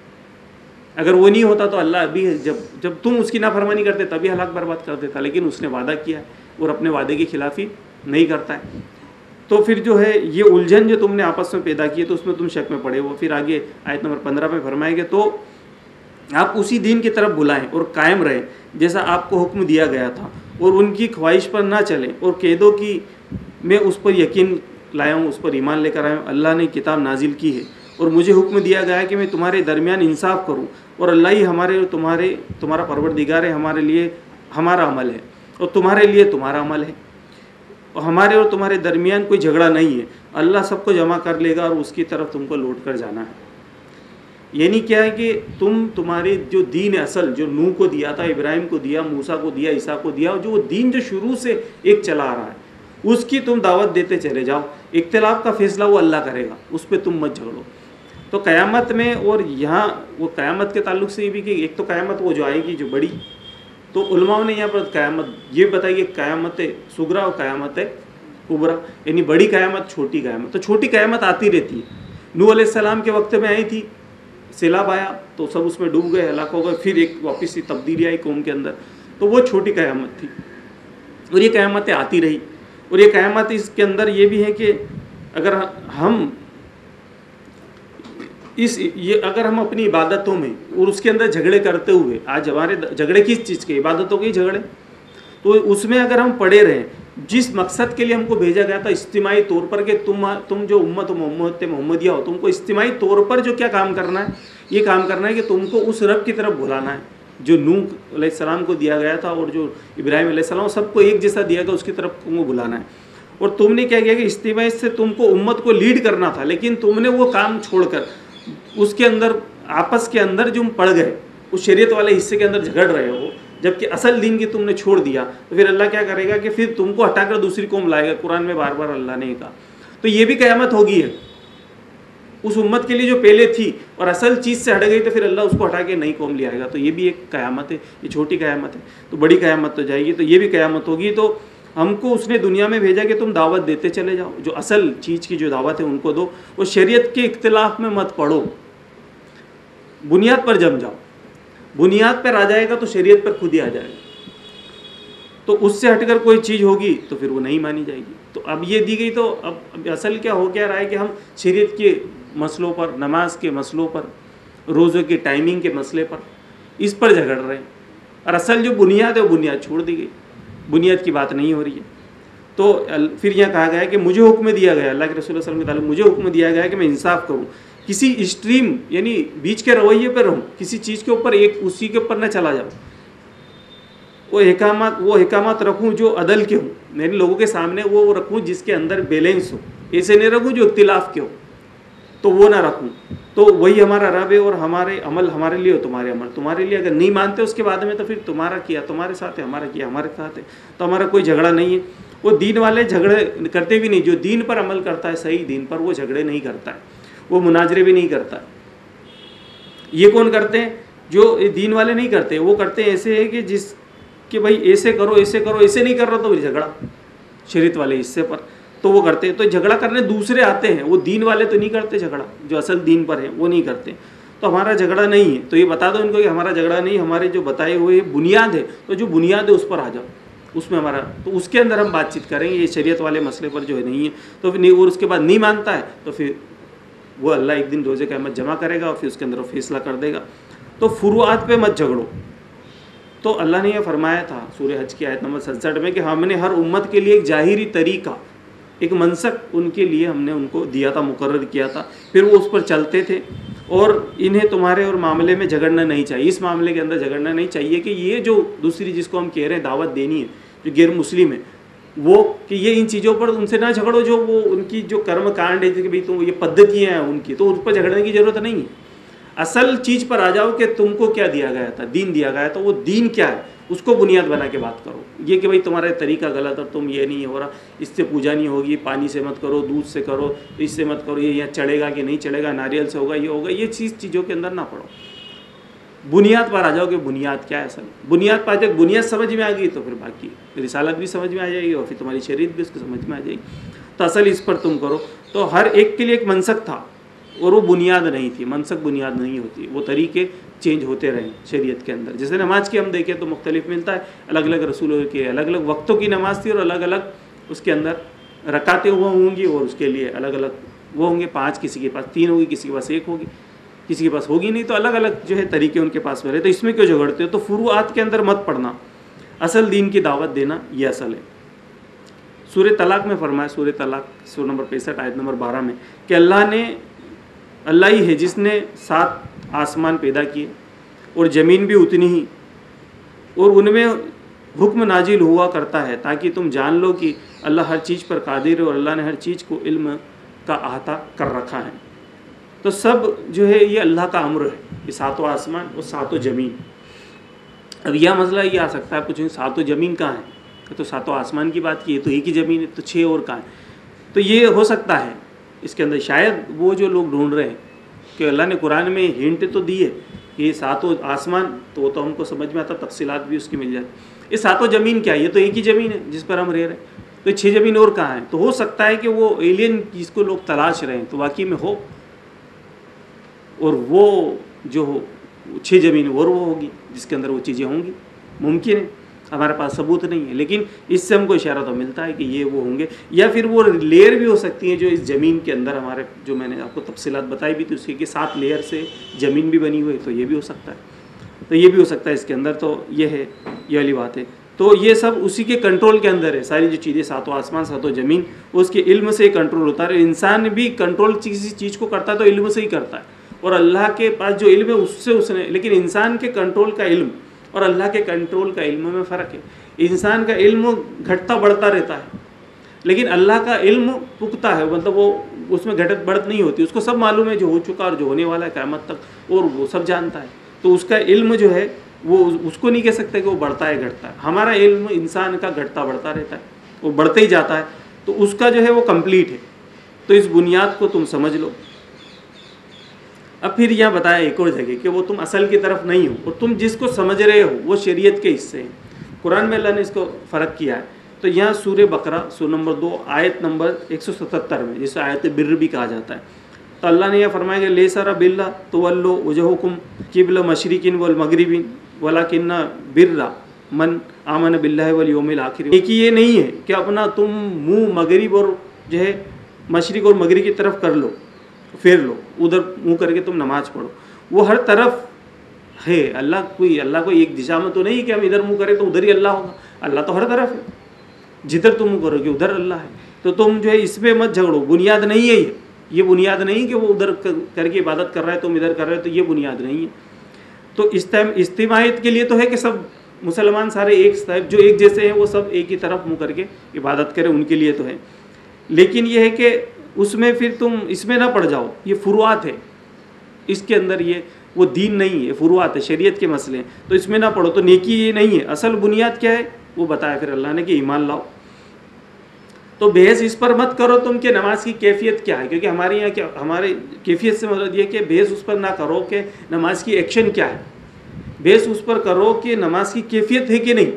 اگر وہ نہیں ہوتا تو اللہ ابھی جب جب تم اس کی نافرمانی کرتے تبھی ہلاک برباد کر دیتا, لیکن اس نے وعدہ کیا ہے اور اپنے وعدے کی خلافی نہیں کرتا ہے. تو پھر جو ہے یہ الجھن جو تم نے آپس میں پیدا کی ہے تو اس میں تم شک میں پڑے ہو. پھر آگے آیت نمبر پندرہ میں فرمائے گے تو آپ اسی دین کی طرف بلائیں اور قائم رہیں جیسا آپ کو حکم دیا گیا تھا, اور ان کی خواہش پر نہ چلیں, اور قیدوں کی میں اس پر یقین لایا ہوں, اس پر ایمان لے کر آیا ہوں. اللہ نے کتاب نازل کی ہے اور مجھے حکم دیا گیا ہے کہ میں تمہارے درمیان انصاف کروں, اور اللہ ہی ہمارے اور تمہارے تمہارا پروردگار ہے. ہمارے لیے ہمارا عمل ہے اور تمہارے لیے تمہارا عمل ہے, اور ہمارے اور تمہارے درمیان کوئی جھگڑا نہیں ہے. اللہ سب کو جمع کر لے گا اور اس کی طرف تم کو لوٹ کر جانا ہے. یعنی کیا ہے کہ تم تمہارے جو دین اصل جو نوح کو دیا تھا, ابراہیم کو دیا, موسیٰ کو دیا, عیسیٰ کو دیا, اور جو وہ دین جو شروع سے ایک چلا آ رہا ہے اس کی تم دعوت دیتے چلے جاؤ. اختلاف کا فیصلہ وہ اللہ کرے گا, اس پہ تم مت جھگڑو. تو قیامت میں, اور یہاں وہ قیامت کے تعلق سے یہ بھی کہ ایک تو قیامت وہ جو آئے گی جو بڑی, تو علماء نے یہاں پر قیامت یہ بتائی کہ قیامت صغریٰ اور قیامت کبریٰ, یعنی بڑی قیامت, چھوٹی قیامت. تو چھوٹی قیامت آتی رہتی ہے. نوح علیہ السلام کے وقت میں آئی تھی, سیلاب آیا تو سب اس میں ڈوب گئے, ہلاک ہو گئے. پھر ایک واپس سی تبدیلی آئی قوم کے اندر, تو وہ چھوٹی قیامت تھی. اور یہ قیامتیں آتی رہی. اور یہ قیامت اس کے اندر یہ بھی ہے کہ اگر ہم اس یہ اگر ہم اپنی عبادتوں میں اور اس کے اندر جھگڑے کرتے ہوئے, آج ہمارے جھگڑے کس چیز کے, عبادتوں کے ہی جھگڑے, تو اس میں اگر ہم پڑے رہیں جس مقصد کے لیے ہم کو بھیجا گیا تھا اجتماعی طور پر کہ تم تم جو امت محمد محمدیہ ہو, تم کو اجتماعی طور پر جو کیا کام کرنا ہے, یہ کام کرنا ہے کہ تم کو اس رب کی طرف بلانا ہے جو نوح علیہ السلام کو دیا گیا تھا, اور جو ابراہیم علیہ السلام سب کو ایک جیسا دیا گیا, اس کی طرف تم کو بلانا ہے. اور تم نے کیا کیا کہ اجتماع سے تم کو امت کو لیڈ کرنا تھا، لیکن تم نے وہ کام چھوڑ کر اس کے اندر آپس کے اندر جو پڑ گئے، اس شریعت والے حصے کے اندر جھگڑ رہے ہو، جبکہ اصل دین کی تم نے چھوڑ دیا، تو پھر اللہ کیا کرے گا کہ پھر تم کو ہٹا کر دوسری قوم لائے گا۔ قرآن میں بار بار اللہ نے کہا، تو یہ بھی قیامت ہوگی ہے اس امت کے لیے جو پہلے تھی اور اصل چیز سے ہٹ گئی، تو پھر اللہ اس کو ہٹا کے نئی قوم لے آئے گا۔ تو یہ بھی ایک قیامت ہے، یہ چھوٹی قیامت ہے، تو بڑی قیامت تو جائے گی، تو یہ بھی قیامت ہوگی۔ تو ہم کو اس نے دنیا میں بھیجا کہ تم دعوت دیتے چلے جاؤ، جو اصل چیز کی جو دعوت ہے ان کو دو، وہ شریعت کے اختلاف میں مت پڑو، بنیاد پر جم جاؤ۔ بنیاد پر آ جائے گا تو شریعت پر خود ہی آ جائے گا، تو اس سے ہٹ کر کوئی چیز ہوگی تو پھر وہ نہیں مانی جائے گی۔ تو اب یہ دی گئی، تو اب اصل کیا ہو کیا رہا ہے کہ ہم شریعت کے مسئلوں پر، نماز کے مسئلوں پر، روزوں کی ٹائمنگ کے مسئلے پر، اس پر جھگڑ رہے ہیں، اور اصل جو بنیاد ہے وہ بنیاد چھوڑ دی گئی، بنیاد کی بات نہیں ہو رہی ہے۔ تو پھر یہ کہا گیا ہے کہ مجھے حکم دیا گیا، اللہ کے رسول صلی اللہ علیہ وسلم کے تعلق مجھے حکم دیا گیا ہے کہ میں انصاف کروں، کسی ایکسٹریم یعنی بیچ کے رویے پہ رہوں، کسی چیز کے اوپر ایک اسی کے اوپر نہ چلا جاؤں، وہ احکامات وہ احکامات رکھوں جو عدل کے ہوں، میرے لوگوں کے سامنے وہ رکھوں جس کے اندر بیلنس ہو، ایسے نہیں رکھوں جو اختلاف کے ہو، تو وہ نہ رکھوں۔ تو وہی ہمارا رب ہے، اور ہمارے عمل ہمارے لیے اور تمہارے عمل تمہارے لیے۔ اگر نہیں مانتے اس کے بعد میں تو پھر تمہارا کیا تمہارے ساتھ ہے، ہمارا کیا ہمارے ساتھ ہے، تو ہمارا کوئی جھگڑا نہیں ہے۔ وہ دین والے جھگڑے کرتے بھی نہیں، جو دین پر عمل کرتا ہے صحیح دین پر، وہ جھگڑے نہیں کرتا ہے، وہ مناظرے بھی نہیں کرتا ہے۔ یہ کون کرتے ہیں؟ جو دین والے نہیں کرتے، وہ کرتے ہیں ایسے ہے کہ جس کہ بھائی ایسے کرو ایسے کرو، ایسے نہیں کر رہا تو جھگڑا شریعت والے حصے پر، تو وہ کرتے ہیں۔ تو جھگڑا کرنے دوسرے آتے ہیں، وہ دین والے تو نہیں کرتے جھگڑا، جو اصل دین پر ہیں وہ نہیں کرتے۔ تو ہمارا جھگڑا نہیں ہے، تو یہ بتا دو ان کو کہ ہمارا جھگڑا نہیں، ہمارے جو بتائے ہوئے بنیاد ہے، تو جو بنیاد ہے اس پر آ جاؤ، اس میں ہمارا، تو اس کے اندر ہم بات چیت کریں گے۔ یہ شریعت والے مسئلے پر جو ہے نہیں ہے، تو پھر اور اس کے بعد نہیں مانتا ہے، تو پھر وہ اللہ ایک دن روزے قیامت جمع کرے گا اور پھر اس کے اندر وہ فیصلہ کر دے گا۔ تو فروعات پہ مت جھگڑو۔ تو اللہ نے یہ فرمایا تھا سورہ حج کی آیت نمبر سڑسٹھ میں کہ ہم نے ہر امت کے لیے ایک ظاہری طریقہ، ایک منسک ان کے لیے ہم نے ان کو دیا تھا، مقرر کیا تھا، پھر وہ اس پر چلتے تھے۔ اور انہیں تمہارے اور معاملے میں جھگڑنا نہیں چاہیے، اس معاملے کے اندر جھگڑنا نہیں چاہیے کہ یہ جو دوسری جس کو ہم کہہ رہے ہیں دعوت دینی ہے، جو غیر مسلم ہے، وہ کہ یہ ان چیزوں پر ان سے نہ جھگڑو، جو وہ ان کی جو کرم کانڈ ہے کہ بھائی تو یہ پدھتیاں ہیں ان کی، تو ان پر جھگڑنے کی ضرورت نہیں ہے۔ اصل چیز پر آ جاؤ کہ تم کو کیا دیا گیا تھا، دین دیا گیا تو وہ دین کیا ہے، اس کو بنیاد بنا کے بات کرو۔ یہ کہ بھائی تمہارا طریقہ غلط ہے، تم یہ نہیں ہو رہا، اس سے پوجا نہیں ہوگی، پانی سے مت کرو، دودھ سے کرو، اس سے مت کرو، یہ یہاں چڑھے گا کہ نہیں چڑھے گا، ناریل سے ہوگا، یہ ہوگا، یہ چیز چیزوں کے اندر نہ پڑو، بنیاد پر آ جاؤ کہ بنیاد کیا ہے۔ اصل بنیاد پر جب بنیاد سمجھ میں آ گئی تو پھر باقی رسالت بھی سمجھ میں آ جائے گی، اور پھر تمہاری شریعت بھی اس کو سمجھ میں آ جائے گی۔ تو اصل اس پر تم کرو۔ تو ہر ایک کے لیے ایک منسک تھا، اور وہ بنیاد نہیں تھی، منسک بنیاد نہیں ہوتی، وہ طریقے چینج ہوتے رہے شریعت کے اندر۔ جیسے نماز کی ہم دیکھیں تو مختلف ملتا ہے، الگ الگ رسولوں کے الگ الگ وقتوں کی نماز تھی، اور الگ الگ اس کے اندر رکعتیں وہ ہوں گی، اور اس کے لیے الگ الگ وہ ہوں گے، پانچ کسی کے پاس تین ہوگی، کسی کے پاس ایک ہوگی، کسی کے پاس ہوگی نہیں، تو الگ الگ جو ہے طریقے ان کے پاس میں رہے۔ تو اس میں کیوں جھگڑتے ہو؟ تو فروعات کے اندر مت پڑنا، اصل دین کی دعوت دینا یہ اصل ہے۔ سورہ طلاق میں فرمایا، سورہ طلاق سورہ نمبر پینسٹھ آیت نمبر بارہ میں کہ اللہ نے اللہ ہی ہے جس نے سات آسمان پیدا کیے اور زمین بھی اتنی ہی، اور ان میں حکم نازل ہوا کرتا ہے تاکہ تم جان لو کہ اللہ ہر چیز پر قادر ہے، اور اللہ نے ہر چیز کو علم کا احاطہ کر رکھا ہے۔ تو سب جو ہے یہ اللہ کا امر ہے، یہ ساتوں آسمان اور ساتوں زمین۔ اب یہ مسئلہ یہ آ سکتا ہے، پوچھیں ساتوں زمین کہاں ہے؟ تو ساتوں آسمان کی بات کی ہے تو ایک ہی زمین ہے، تو چھ اور کہاں ہے؟ تو یہ ہو سکتا ہے اس کے اندر شاید وہ جو لوگ ڈھونڈ رہے ہیں کہ اللہ نے قرآن میں ہنٹ تو دی ہے کہ یہ ساتوں آسمان، تو وہ تو ہم کو سمجھ میں آتا، تفصیلات بھی اس کی مل جاتی۔ یہ ساتوں زمین کیا ہے؟ یہ تو ایک ہی زمین ہے جس پر ہم رہ رہے ہیں، تو چھ زمین اور کہاں ہیں؟ تو ہو سکتا ہے کہ وہ ایلین جس کو لوگ تلاش رہے ہیں تو واقعی میں ہو، اور وہ جو ہو چھ زمین اور وہ ہوگی جس کے اندر وہ چیزیں ہوں گی، ممکن ہے، ہمارے پاس ثبوت نہیں ہے، لیکن اس سے ہم کو اشارہ تو ملتا ہے کہ یہ وہ ہوں گے، یا پھر وہ لیئر بھی ہو سکتی ہیں جو اس زمین کے اندر ہمارے، جو میں نے آپ کو تفصیلات بتائی بھی تھی اس کی کہ سات لیئر سے زمین بھی بنی ہوئی، تو یہ بھی ہو سکتا ہے، تو یہ بھی ہو سکتا ہے اس کے اندر۔ تو یہ ہے، یہ والی بات ہے۔ تو یہ سب اسی کے کنٹرول کے اندر ہے، ساری جو چیزیں ساتوں آسمان ساتوں زمین، اس کے علم سے کنٹرول ہوتا ہے۔ انسان بھی کنٹرول کسی چیز کو کرتا ہے تو علم سے ہی کرتا ہے، اور اللہ کے پاس جو علم ہے اس سے اس نے، لیکن انسان کے کنٹرول کا علم اور اللہ کے کنٹرول کا علم میں فرق ہے۔ انسان کا علم گھٹتا بڑھتا رہتا ہے، لیکن اللہ کا علم پختہ ہے، مطلب وہ اس میں گھٹت بڑھت نہیں ہوتی، اس کو سب معلوم ہے جو ہو چکا اور جو ہونے والا ہے قیامت تک، اور وہ سب جانتا ہے. تو اس کا علم جو ہے وہ اس کو نہیں کہہ سکتے کہ وہ بڑھتا ہے گھٹتا ہے. ہمارا علم انسان کا گھٹتا بڑھتا رہتا ہے، وہ بڑھتا ہی جاتا ہے، تو اس کا جو ہے وہ کمپلیٹ ہے. تو اس بنیاد کو تم سمجھ لو. اب پھر یہاں بتایا ایک اور جگہ کہ وہ تم اصل کی طرف نہیں ہو، اور تم جس کو سمجھ رہے ہو وہ شریعت کے حصے ہیں. قرآن میں اللہ نے اس کو فرق کیا ہے. تو یہاں سورہ بقرہ سورہ نمبر دو آیت نمبر ایک سو ستتر میں، جسے آیت بر بھی کہا جاتا ہے، تو اللہ نے یہ فرمایا کہ لیسا باللہ تولوا وجوہکم قبل مشرقین والمغربین ولکن بر من آمن باللہ والیوم الآخر. ایک یہ نہیں ہے کہ اپنا تم منہ مغرب اور جو ہے مشرق اور مغرب کی طرف کر لو، پھیر لو، ادھر منہ کر کے تم نماز پڑھو. وہ ہر طرف ہے. اللہ کوئی اللہ کوئی ایک دشا میں تو نہیں کہ ہم ادھر منہ کریں تو ادھر ہی اللہ ہوگا. اللہ تو ہر طرف ہے، جدھر تم منہ کرو گے ادھر اللہ ہے. تو تم جو ہے اس پہ مت جھگڑو. بنیاد نہیں ہے یہ یہ بنیاد نہیں کہ وہ ادھر کر کے عبادت کر رہا ہے تم ادھر کر رہے ہو، تو یہ بنیاد نہیں ہے. تو اس ٹائم اجتماعیت کے لیے تو ہے کہ سب مسلمان سارے ایک صاحب جو ایک جیسے ہیں وہ سب ایک ہی طرف منہ کر کے عبادت کریں، ان کے لیے تو ہے. لیکن یہ ہے کہ اس میں پھر تم اس میں نہ پڑ جاؤ. یہ فروعات ہے، اس کے اندر یہ وہ دین نہیں ہے، فروعات ہے، شریعت کے مسئلے ہیں، تو اس میں نہ پڑھو. تو نیکی یہ نہیں ہے. اصل بنیاد کیا ہے وہ بتایا پھر اللہ نے کہ ایمان لاؤ. تو بحث اس پر مت کرو تم کہ نماز کی کیفیت کیا ہے، کیونکہ ہمارے یہاں کیا ہمارے کیفیت سے مطلب یہ کہ بحث اس پر نہ کرو کہ نماز کی ایکشن کیا ہے. بحث اس پر کرو کہ نماز کی کیفیت ہے کہ نہیں.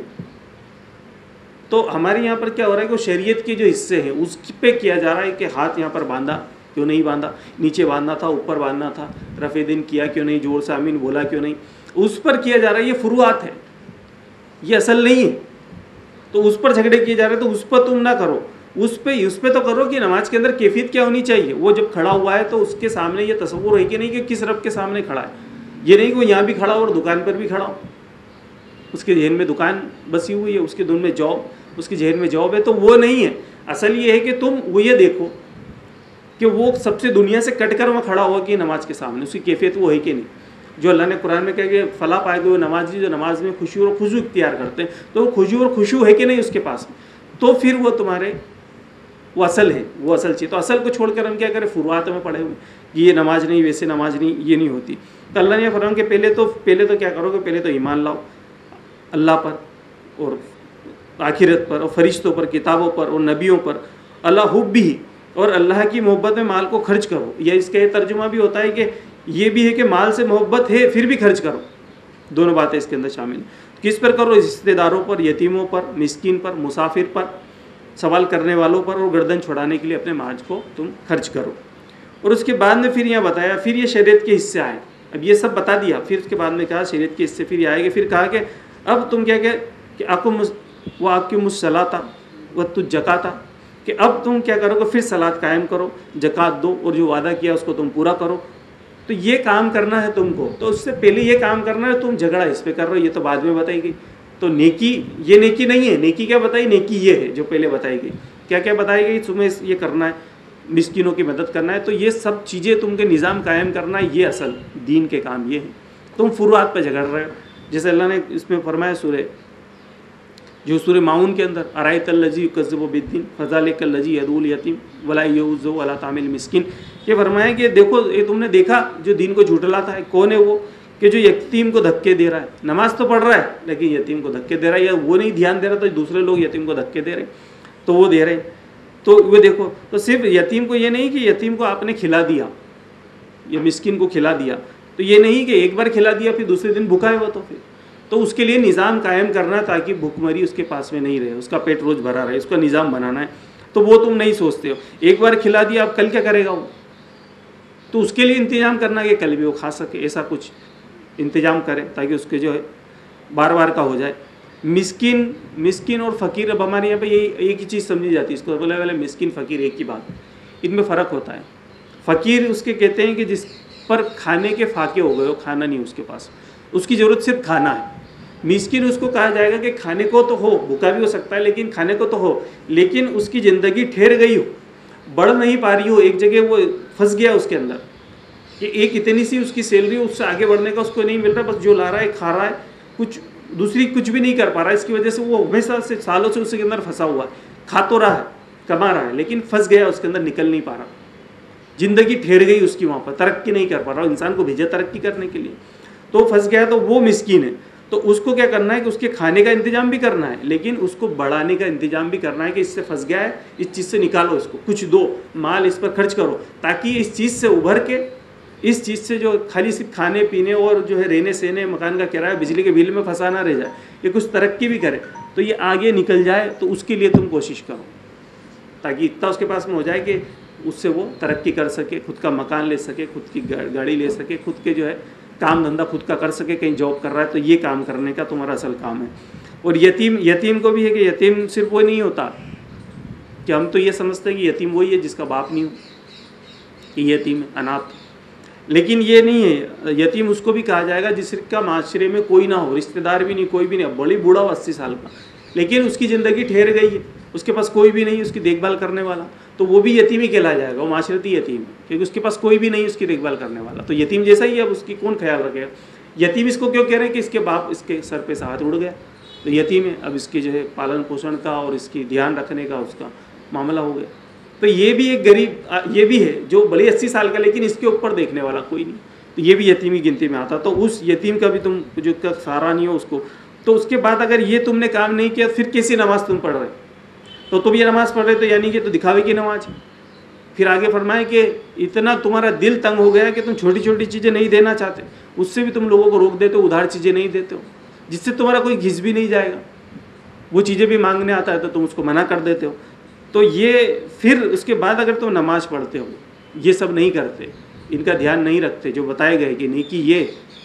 تو ہمارے یہاں پر کیا ہو رہا ہے کہ شریعت کے جو حصے ہیں اس پہ کیا جا رہا ہے کہ ہاتھ یہاں پر باندھا کیوں نہیں باندھا، نیچے باندھنا تھا اوپر باندھنا تھا، رفع دین کیا کیوں نہیں، جوڑ سے آمین بولا کیوں نہیں، اس پر کیا جا رہا ہے. یہ فروعات ہے، یہ اصل نہیں ہے. تو اس پر جھگڑے کیے جا رہے ہیں، تو اس پر تم نہ کرو. اس پہ اس پہ تو کرو کہ نماز کے اندر کیفیت کیا ہونی چاہیے. وہ جب کھڑا ہوا ہے تو اس کے سامنے یہ تصور ہے کہ نہیں کہ کس رب کے سامنے کھڑا ہے. یہ نہیں کہ وہ یہاں بھی کھڑا ہو اور دکان پر بھی کھڑا ہو، اس کے ذہن میں دکان بسی ہوئی ہے، اس کے دن میں جاب، اس کے ذہن میں جاب ہے، تو وہ نہیں ہے. اصل یہ ہے کہ تم وہ یہ دیکھو کہ وہ سب سے دنیا سے کٹ کر وہاں کھڑا ہوا کہ نماز کے سامنے اس کی کیفیت وہ ہے کہ نہیں. جو اللہ نے قرآن میں کہا کہ فلاح پائے گئے وہ نمازی جو نماز میں خوشی اور خضوع اختیار کرتے ہیں، تو وہ خوشی اور خشوع ہے کہ نہیں اس کے پاس میں، تو پھر وہ تمہارے وہ اصل ہے، وہ اصل چیز. تو اصل کو چھوڑ کر ہم کیا کریں فروعات میں پڑے ہوئے کہ یہ نماز نہیں، ویسے نماز نہیں، یہ نہیں ہوتی. تو اللہ نے فرمایا کہ پہلے تو پہلے تو کیا کرو کہ پہلے تو ایمان لاؤ اللہ پر اور آخرت پر اور فرشتوں پر، کتابوں پر اور نبیوں پر. اللہ حب بھی، اور اللہ کی محبت میں مال کو خرچ کرو. یا اس کا یہ ترجمہ بھی ہوتا ہے کہ یہ بھی ہے کہ مال سے محبت ہے پھر بھی خرچ کرو. دونوں باتیں اس کے اندر شامل ہیں. کس پر کرو؟ رشتے داروں پر، یتیموں پر، مسکین پر، مسافر پر، سوال کرنے والوں پر، اور گردن چھڑانے کے لیے اپنے مال کو تم خرچ کرو. اور اس کے بعد میں پھر یہاں بتایا، پھر یہ شریعت کے حصے آئے. اب یہ سب بتا دیا، پھر اس کے بعد میں کہا شریعت کے حصے پھر یہ آئے گا. پھر کہا کہ اب تم کیا کہ اقم وہ آپ کی مصلاتا و تجکاتا، کہ اب تم کیا کرو کہ پھر صلاۃ قائم کرو، زکوٰۃ دو، اور جو وعدہ کیا اس کو تم پورا کرو. تو یہ کام کرنا ہے تم کو. تو اس سے پہلے یہ کام کرنا ہے، تم جھگڑا اس پہ کر رہے ہو، یہ تو بعد میں بتائی گئی. تو نیکی یہ نیکی نہیں ہے. نیکی کیا بتائی؟ نیکی یہ ہے جو پہلے بتائی گئی. کیا کیا بتائی گئی؟ تمہیں یہ کرنا ہے، مسکینوں کی مدد کرنا ہے. تو یہ سب چیزیں تم کے نظام قائم کرنا ہے، یہ اصل دین کے کام یہ ہے. تم فروعات پہ جھگڑ رہے ہو. جیسے اللہ نے اس میں فرمایا سورہ جو سورہ معون کے اندر ارائیت الذی یکذب بالدین فذلک الذی یدعو الیتیم ولا یعوذ ولا طعام المسکین. یہ فرمایا کہ دیکھو یہ تم نے دیکھا جو دین کو جھٹلاتا ہے. کون ہے وہ؟ کہ جو یتیم کو دھکے دے رہا ہے. نماز تو پڑھ رہا ہے لیکن یتیم کو دھکے دے رہا ہے. یا وہ نہیں دھیان دے رہا تو دوسرے لوگ یتیم کو دھکے دے رہے تو وہ دے رہے ہیں. تو وہ دیکھو، تو صرف یتیم کو یہ نہیں کہ یتیم کو آپ نے کھلا دیا یا مسکین کو کھلا دیا، تو یہ نہیں کہ ایک بار کھلا دیا پھر دوسرے دن بھوکا ہے وہ. تو پھر تو اس کے لیے نظام قائم کرنا تاکہ بھوکمری اس کے پاس میں نہیں رہے، اس کا پیٹ روز بھرا رہے، اس کا نظام بنانا ہے. تو وہ تم نہیں سوچتے ہو. ایک بار کھلا دیا اب کل کیا کرے گا وہ؟ تو اس کے لیے انتظام کرنا کہ کل بھی وہ کھا سکے، ایسا کچھ انتظام کرے تاکہ اس کے جو ہے بار بار کا ہو جائے. مسکین مسکین اور فقیر، اب ہمارے یہاں پہ یہی ایک ہی چیز سمجھی جاتی ہے. اس کو بولے والے مسکین فقیر ایک ہی بات، ان میں فرق ہوتا ہے. فقیر اس کے کہتے ہیں کہ جس پر کھانے کے فاقے ہو گئے ہو، کھانا نہیں اس کے پاس، اس کی ضرورت صرف کھانا ہے. مسکین اس کو کہا جائے گا کہ کھانے کو تو ہو، بھوکا بھی ہو سکتا ہے لیکن کھانے کو تو ہو، لیکن اس کی زندگی ٹھہر گئی ہو، بڑھ نہیں پا رہی ہو، ایک جگہ وہ پھنس گیا اس کے اندر کہ ایک اتنی سی اس کی سیلری، اس سے آگے بڑھنے کا اس کو نہیں مل رہا، بس جو لا رہا ہے کھا رہا ہے، کچھ دوسری کچھ بھی نہیں کر پا رہا ہے. اس کی وجہ سے وہ ہمیشہ سے سالوں سے اس کے اندر پھنسا ہوا ہے. کھا تو رہا ہے کما رہا ہے لیکن پھنس گیا، اس کے اندر نکل نہیں پا رہا، زندگی ٹھہر گئی اس کی وہاں پر، ترقی نہیں کر پا رہا. انسان کو بھیجا ترقی کرنے کے لیے، تو پھنس گیا. تو وہ مسکین ہے، تو اس کو کیا کرنا ہے کہ اس کے کھانے کا انتظام بھی کرنا ہے، لیکن اس کو بڑھانے کا انتظام بھی کرنا ہے کہ اس سے پھنس گیا ہے، اس چیز سے نکالو، اس کو کچھ دو، مال اس پر خرچ کرو، تاکہ اس چیز سے ابھر کے، اس چیز سے جو خالی صرف کھانے پینے اور جو ہے رہنے سہنے، مکان کا کرایہ، بجلی کے بل میں پھنسا نہ رہ جائے، یہ کچھ ترقی بھی کرے تو یہ آگے نکل جائے. تو اس کے لیے تم کوشش کرو تاکہ اتنا اس کے پاس میں ہو جائے کہ اس سے وہ ترقی کر سکے، خود کا مکان لے سکے، خود کی گاڑی لے سکے، خود کے جو ہے کام دھندہ خود کا کر سکے. کہیں جاب کر رہا ہے تو یہ کام کرنے کا تمہارا اصل کام ہے. اور یتیم یتیم کو بھی ہے کہ یتیم صرف وہ نہیں ہوتا کہ ہم تو یہ سمجھتے ہیں کہ یتیم وہی ہے جس کا باپ نہیں ہو، کہ یتیم اناتھ، لیکن یہ نہیں ہے. یتیم اس کو بھی کہا جائے گا جس کا معاشرے میں کوئی نہ ہو، رشتہ دار بھی نہیں، کوئی بھی نہیں، بڑی بوڑھا ہو اسی سال کا، لیکن اس کی زندگی ٹھہر گئی ہے، اس کے پاس کوئی بھی نہیں اس کی دیکھ بھال کرنے والا، تو وہ بھی یتیم ہی کہلا جائے گا، وہ معاشرتی یتیم ہے، کیونکہ اس کے پاس کوئی بھی نہیں اس کی دیکھ بھال کرنے والا. تو یتیم جیسا ہی ہے، اب اس کی کون خیال رکھے گا. یتیم اس کو کیوں کہہ رہے ہیں کہ اس کے باپ اس کے سر پہ سے ہاتھ اڑ گیا تو یتیم ہے، اب اس کی جو ہے پالن پوشن کا اور اس کی دھیان رکھنے کا اس کا معاملہ ہو گیا. تو یہ بھی ایک غریب یہ بھی ہے جو بھلے اسی سال کا، لیکن اس کے اوپر دیکھنے والا کوئی نہیں، تو یہ بھی یتیم کی گنتی میں آتا. تو اس یتیم کا بھی تم جو کا سہارا نہیں ہو اس کو. تو اس کے بعد اگر یہ تم نے کام نہیں کیا، پھر کیسی نماز تم پڑھ رہے، تو تم یہ نماز پڑھ رہے تو یعنی کہ تو دکھاوے کی نماز ہے. پھر آگے فرمائے کہ اتنا تمہارا دل تنگ ہو گیا کہ تم چھوٹی چھوٹی چیزیں نہیں دینا چاہتے، اس سے بھی تم لوگوں کو روک دیتے ہو، ادھار چیزیں نہیں دیتے ہو، جس سے تمہارا کوئی گھس بھی نہیں جائے گا. وہ چیزیں بھی مانگنے آتا ہے تو تم اس کو منع کر دیتے ہو. تو یہ پھر اس کے بعد اگر تم نماز پڑھتے ہو، یہ سب نہیں کرتے، ان کا دھیان نہیں رکھتے جو بتائے گئے کہ نیکی یہ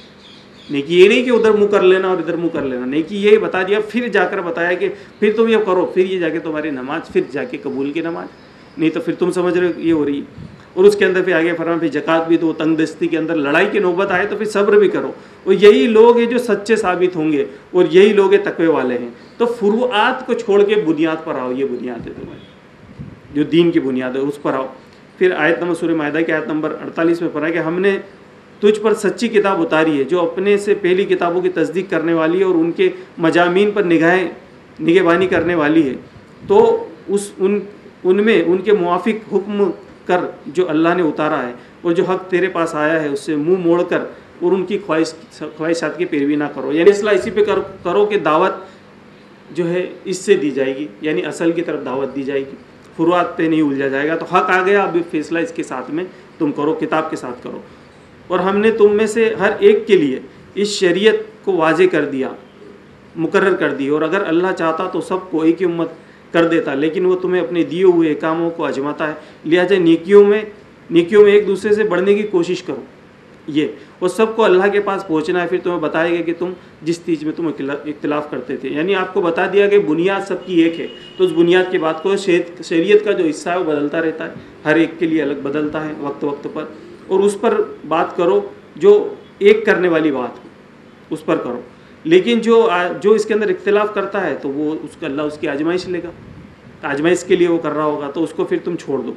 نیکی یہ نہیں کہ ادھر منہ کر لینا اور ادھر منہ کر لینا، نیکی یہ بتا دیا، پھر جا کر بتایا کہ پھر تم یہ کرو، پھر یہ جا کے تمہاری نماز، پھر جا کے قبول کی نماز، نہیں تو پھر تم سمجھ رہے ہو یہ ہو رہی ہے. اور اس کے اندر پھر آگے فرمان پھر زکوٰۃ بھی دو، تنگ دستی کے اندر لڑائی کی نوبت آئے تو پھر صبر بھی کرو. اور یہی لوگ ہیں جو سچے ثابت ہوں گے، اور یہی لوگ ہیں تقوی والے ہیں. تو فروعات کو چھوڑ کے بنیاد پر آؤ، یہ بنیاد ہے تمہاری جو دین کی بنیاد ہے، اس پر آؤ. پھر آیت نمبر سورہ مائدہ کی آیت نمبر اڑتالیس میں پڑھا کہ ہم نے تجھ پر سچی کتاب اتاری ہے جو اپنے سے پہلی کتابوں کی تصدیق کرنے والی ہے اور ان کے مضامین پر نگاہیں نگہبانی کرنے والی ہے. تو اس ان ان میں ان کے موافق حکم کر جو اللہ نے اتارا ہے، اور جو حق تیرے پاس آیا ہے اس سے منہ موڑ کر اور ان کی خواہش خواہشات کی پیروی نہ کرو. یعنی فیصلہ اسی پہ کرو کہ دعوت جو ہے اس سے دی جائے گی، یعنی اصل کی طرف دعوت دی جائے گی، فروعات پہ نہیں الجھا جائے گا. تو حق آ گیا، اب فیصلہ اس کے ساتھ میں تم کرو، کتاب کے ساتھ کرو. اور ہم نے تم میں سے ہر ایک کے لیے اس شریعت کو واضح کر دیا، مقرر کر دی، اور اگر اللہ چاہتا تو سب کو ایک ہی امت کر دیتا، لیکن وہ تمہیں اپنے دیے ہوئے کاموں کو آزماتا ہے. لہٰذا نیکیوں میں نیکیوں میں ایک دوسرے سے بڑھنے کی کوشش کرو. یہ اور سب کو اللہ کے پاس پہنچنا ہے. پھر تمہیں بتائے گا کہ تم جس چیز میں تم اختلاف کرتے تھے، یعنی آپ کو بتا دیا کہ بنیاد سب کی ایک ہے. تو اس بنیاد کی بات کو شریعت کا جو حصہ ہے وہ بدلتا رہتا ہے، ہر ایک کے لیے الگ بدلتا ہے وقت وقت پر، اور اس پر بات کرو جو ایک کرنے والی بات ہو، اس پر کرو. لیکن جو جو اس کے اندر اختلاف کرتا ہے تو وہ اس کا اللہ اس کی آزمائش لے گا، آزمائش کے لیے وہ کر رہا ہوگا، تو اس کو پھر تم چھوڑ دو.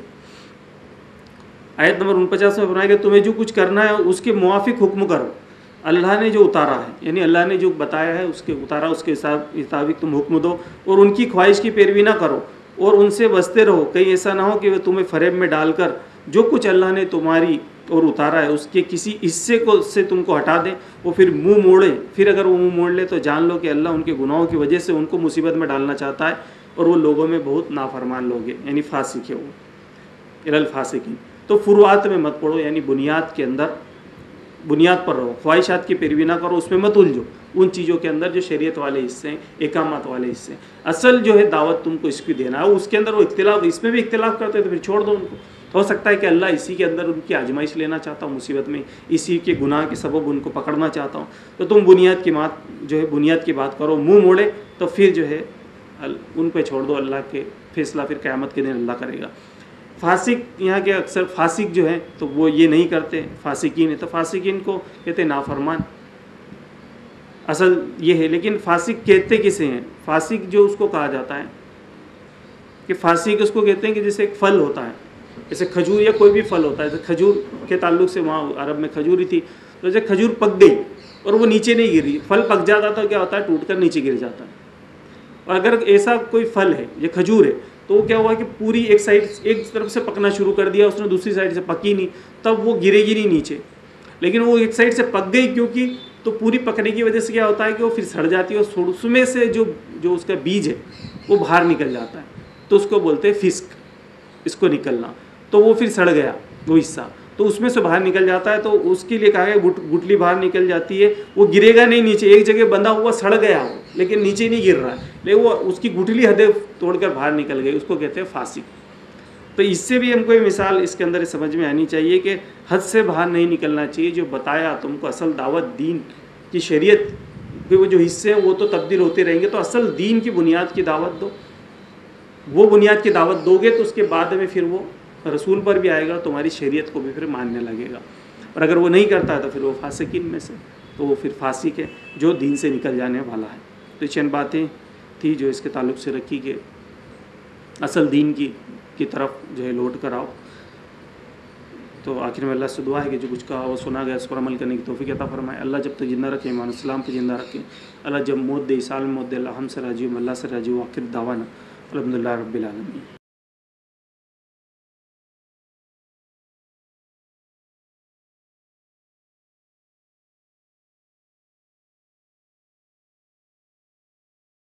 آیت نمبر انچاس میں فرمایا کہ تمہیں جو کچھ کرنا ہے اس کے موافق حکم کرو. اللہ نے جو اتارا ہے، یعنی اللہ نے جو بتایا ہے اس کے اتارا، اس کے مطابق تم حکم دو، اور ان کی خواہش کی پیروی نہ کرو، اور ان سے بچتے رہو. کہیں ایسا نہ ہو کہ وہ تمہیں فریب میں ڈال کر جو کچھ اللہ نے تمہاری اور اتارا ہے اس کے کسی حصے کو سے تم کو ہٹا دیں، وہ پھر منہ موڑے. پھر اگر وہ منہ موڑ لے تو جان لو کہ اللہ ان کے گناہوں کی وجہ سے ان کو مصیبت میں ڈالنا چاہتا ہے، اور وہ لوگوں میں بہت نافرمان لوگ ہیں، یعنی فاسق ہے وہ، الالفاسقین. تو فروعات میں مت پڑھو، یعنی بنیاد کے اندر بنیاد پر رہو، خواہشات کی پیروی نہ کرو، اس میں مت الجھو ان چیزوں کے اندر جو شریعت والے حصے ہیں، احکامات والے حصے ہیں. اصل جو ہے دعوت تم کو اس کی دینا ہے. اس کے اندر وہ اختلاف، اس میں بھی اختلاف کرتے تو پھر چھوڑ دو ان کو. ہو سکتا ہے کہ اللہ اسی کے اندر ان کی آزمائش لینا چاہتا ہوں مصیبت میں، اسی کے گناہ کے سبب ان کو پکڑنا چاہتا ہوں. تو تم بنیاد کی بات جو ہے بنیاد کی بات کرو، منہ موڑے تو پھر جو ہے ان پہ چھوڑ دو. اللہ کے فیصلہ پھر قیامت کے دن اللہ کرے گا. فاسق یہاں کے اکثر فاسق جو ہیں تو وہ یہ نہیں کرتے، فاسقین ہیں. تو فاسقین کو کہتے ہیں نافرمان، اصل یہ ہے. لیکن فاسق کہتے کسے ہیں؟ فاسق جو اس کو کہا جاتا ہے کہ فاسق اس کو کہتے ہیں کہ جیسے ایک پھل ہوتا ہے، جیسے کھجور یا کوئی بھی پھل ہوتا ہے. جیسے کھجور کے تعلق سے وہاں عرب میں کھجور ہی تھی، تو جیسے کھجور پک گئی اور وہ نیچے نہیں گر رہی، پھل پک جاتا تو کیا ہوتا ہے، ٹوٹ کر نیچے گر جاتا ہے. اور اگر ایسا کوئی پھل ہے، یہ کھجور ہے، تو وہ کیا ہوا کہ پوری ایک سائڈ ایک طرف سے پکنا شروع کر دیا اس نے, دوسری سائڈ سے پکی نہیں, تب وہ گرے گی نہیں نیچے. لیکن وہ ایک سائڈ سے پک گئی کیونکہ, تو پوری پکنے کی وجہ سے کیا ہوتا ہے کہ وہ پھر سڑ جاتی ہے, اور اس میں سے جو جو اس کا بیج ہے وہ باہر نکل جاتا ہے, تو اس کو بولتے ہیں فسک, اس کو نکلنا. تو وہ پھر سڑ گیا وہ حصہ, تو اس میں سے باہر نکل جاتا ہے, تو اس کے لیے کہا گیا گٹلی باہر نکل جاتی ہے, وہ گرے گا نہیں نیچے, ایک جگہ بندھا ہوا سڑ گیا وہ, لیکن نیچے نہیں گر رہا ہے, لیکن وہ اس کی گٹلی حدیں توڑ کر باہر نکل گئی, اس کو کہتے ہیں فاسق. تو اس سے بھی ہم کو یہ مثال اس کے اندر سمجھ میں آنی چاہیے کہ حد سے باہر نہیں نکلنا چاہیے. جو بتایا تم کو اصل دعوت دین کی شریعت کے وہ جو حصے ہیں وہ تو تبدیل ہوتے رہیں گے, تو اصل دین کی بنیاد کی دعوت دو, وہ بنیاد کی دعوت دو گے تو اس کے بعد میں پھر وہ رسول پر بھی آئے گا, تمہاری شریعت کو بھی پھر ماننے لگے گا. اور اگر وہ نہیں کرتا ہے تو پھر وہ فاسقین میں سے, تو وہ پھر فاسق ہے جو دین سے نکل جانے والا ہے. تو چند باتیں تھی جو اس کے تعلق سے رکھی کہ اصل دین کی کی طرف جو ہے لوٹ کر آؤ. تو آخر میں اللہ سے دعا ہے کہ جو کچھ کہا وہ سنا گیا اس پر عمل کرنے کی توفیق عطا فرمائے. اللہ جب تک زندہ رکھے ایمان اسلام پہ زندہ رکھے. اللہ جب موت دے, سال موت دے, اللہ ہم سے راضی ہو, اللہ سے راضی ہو. آخر دعوانا الحمدللہ رب العالمین.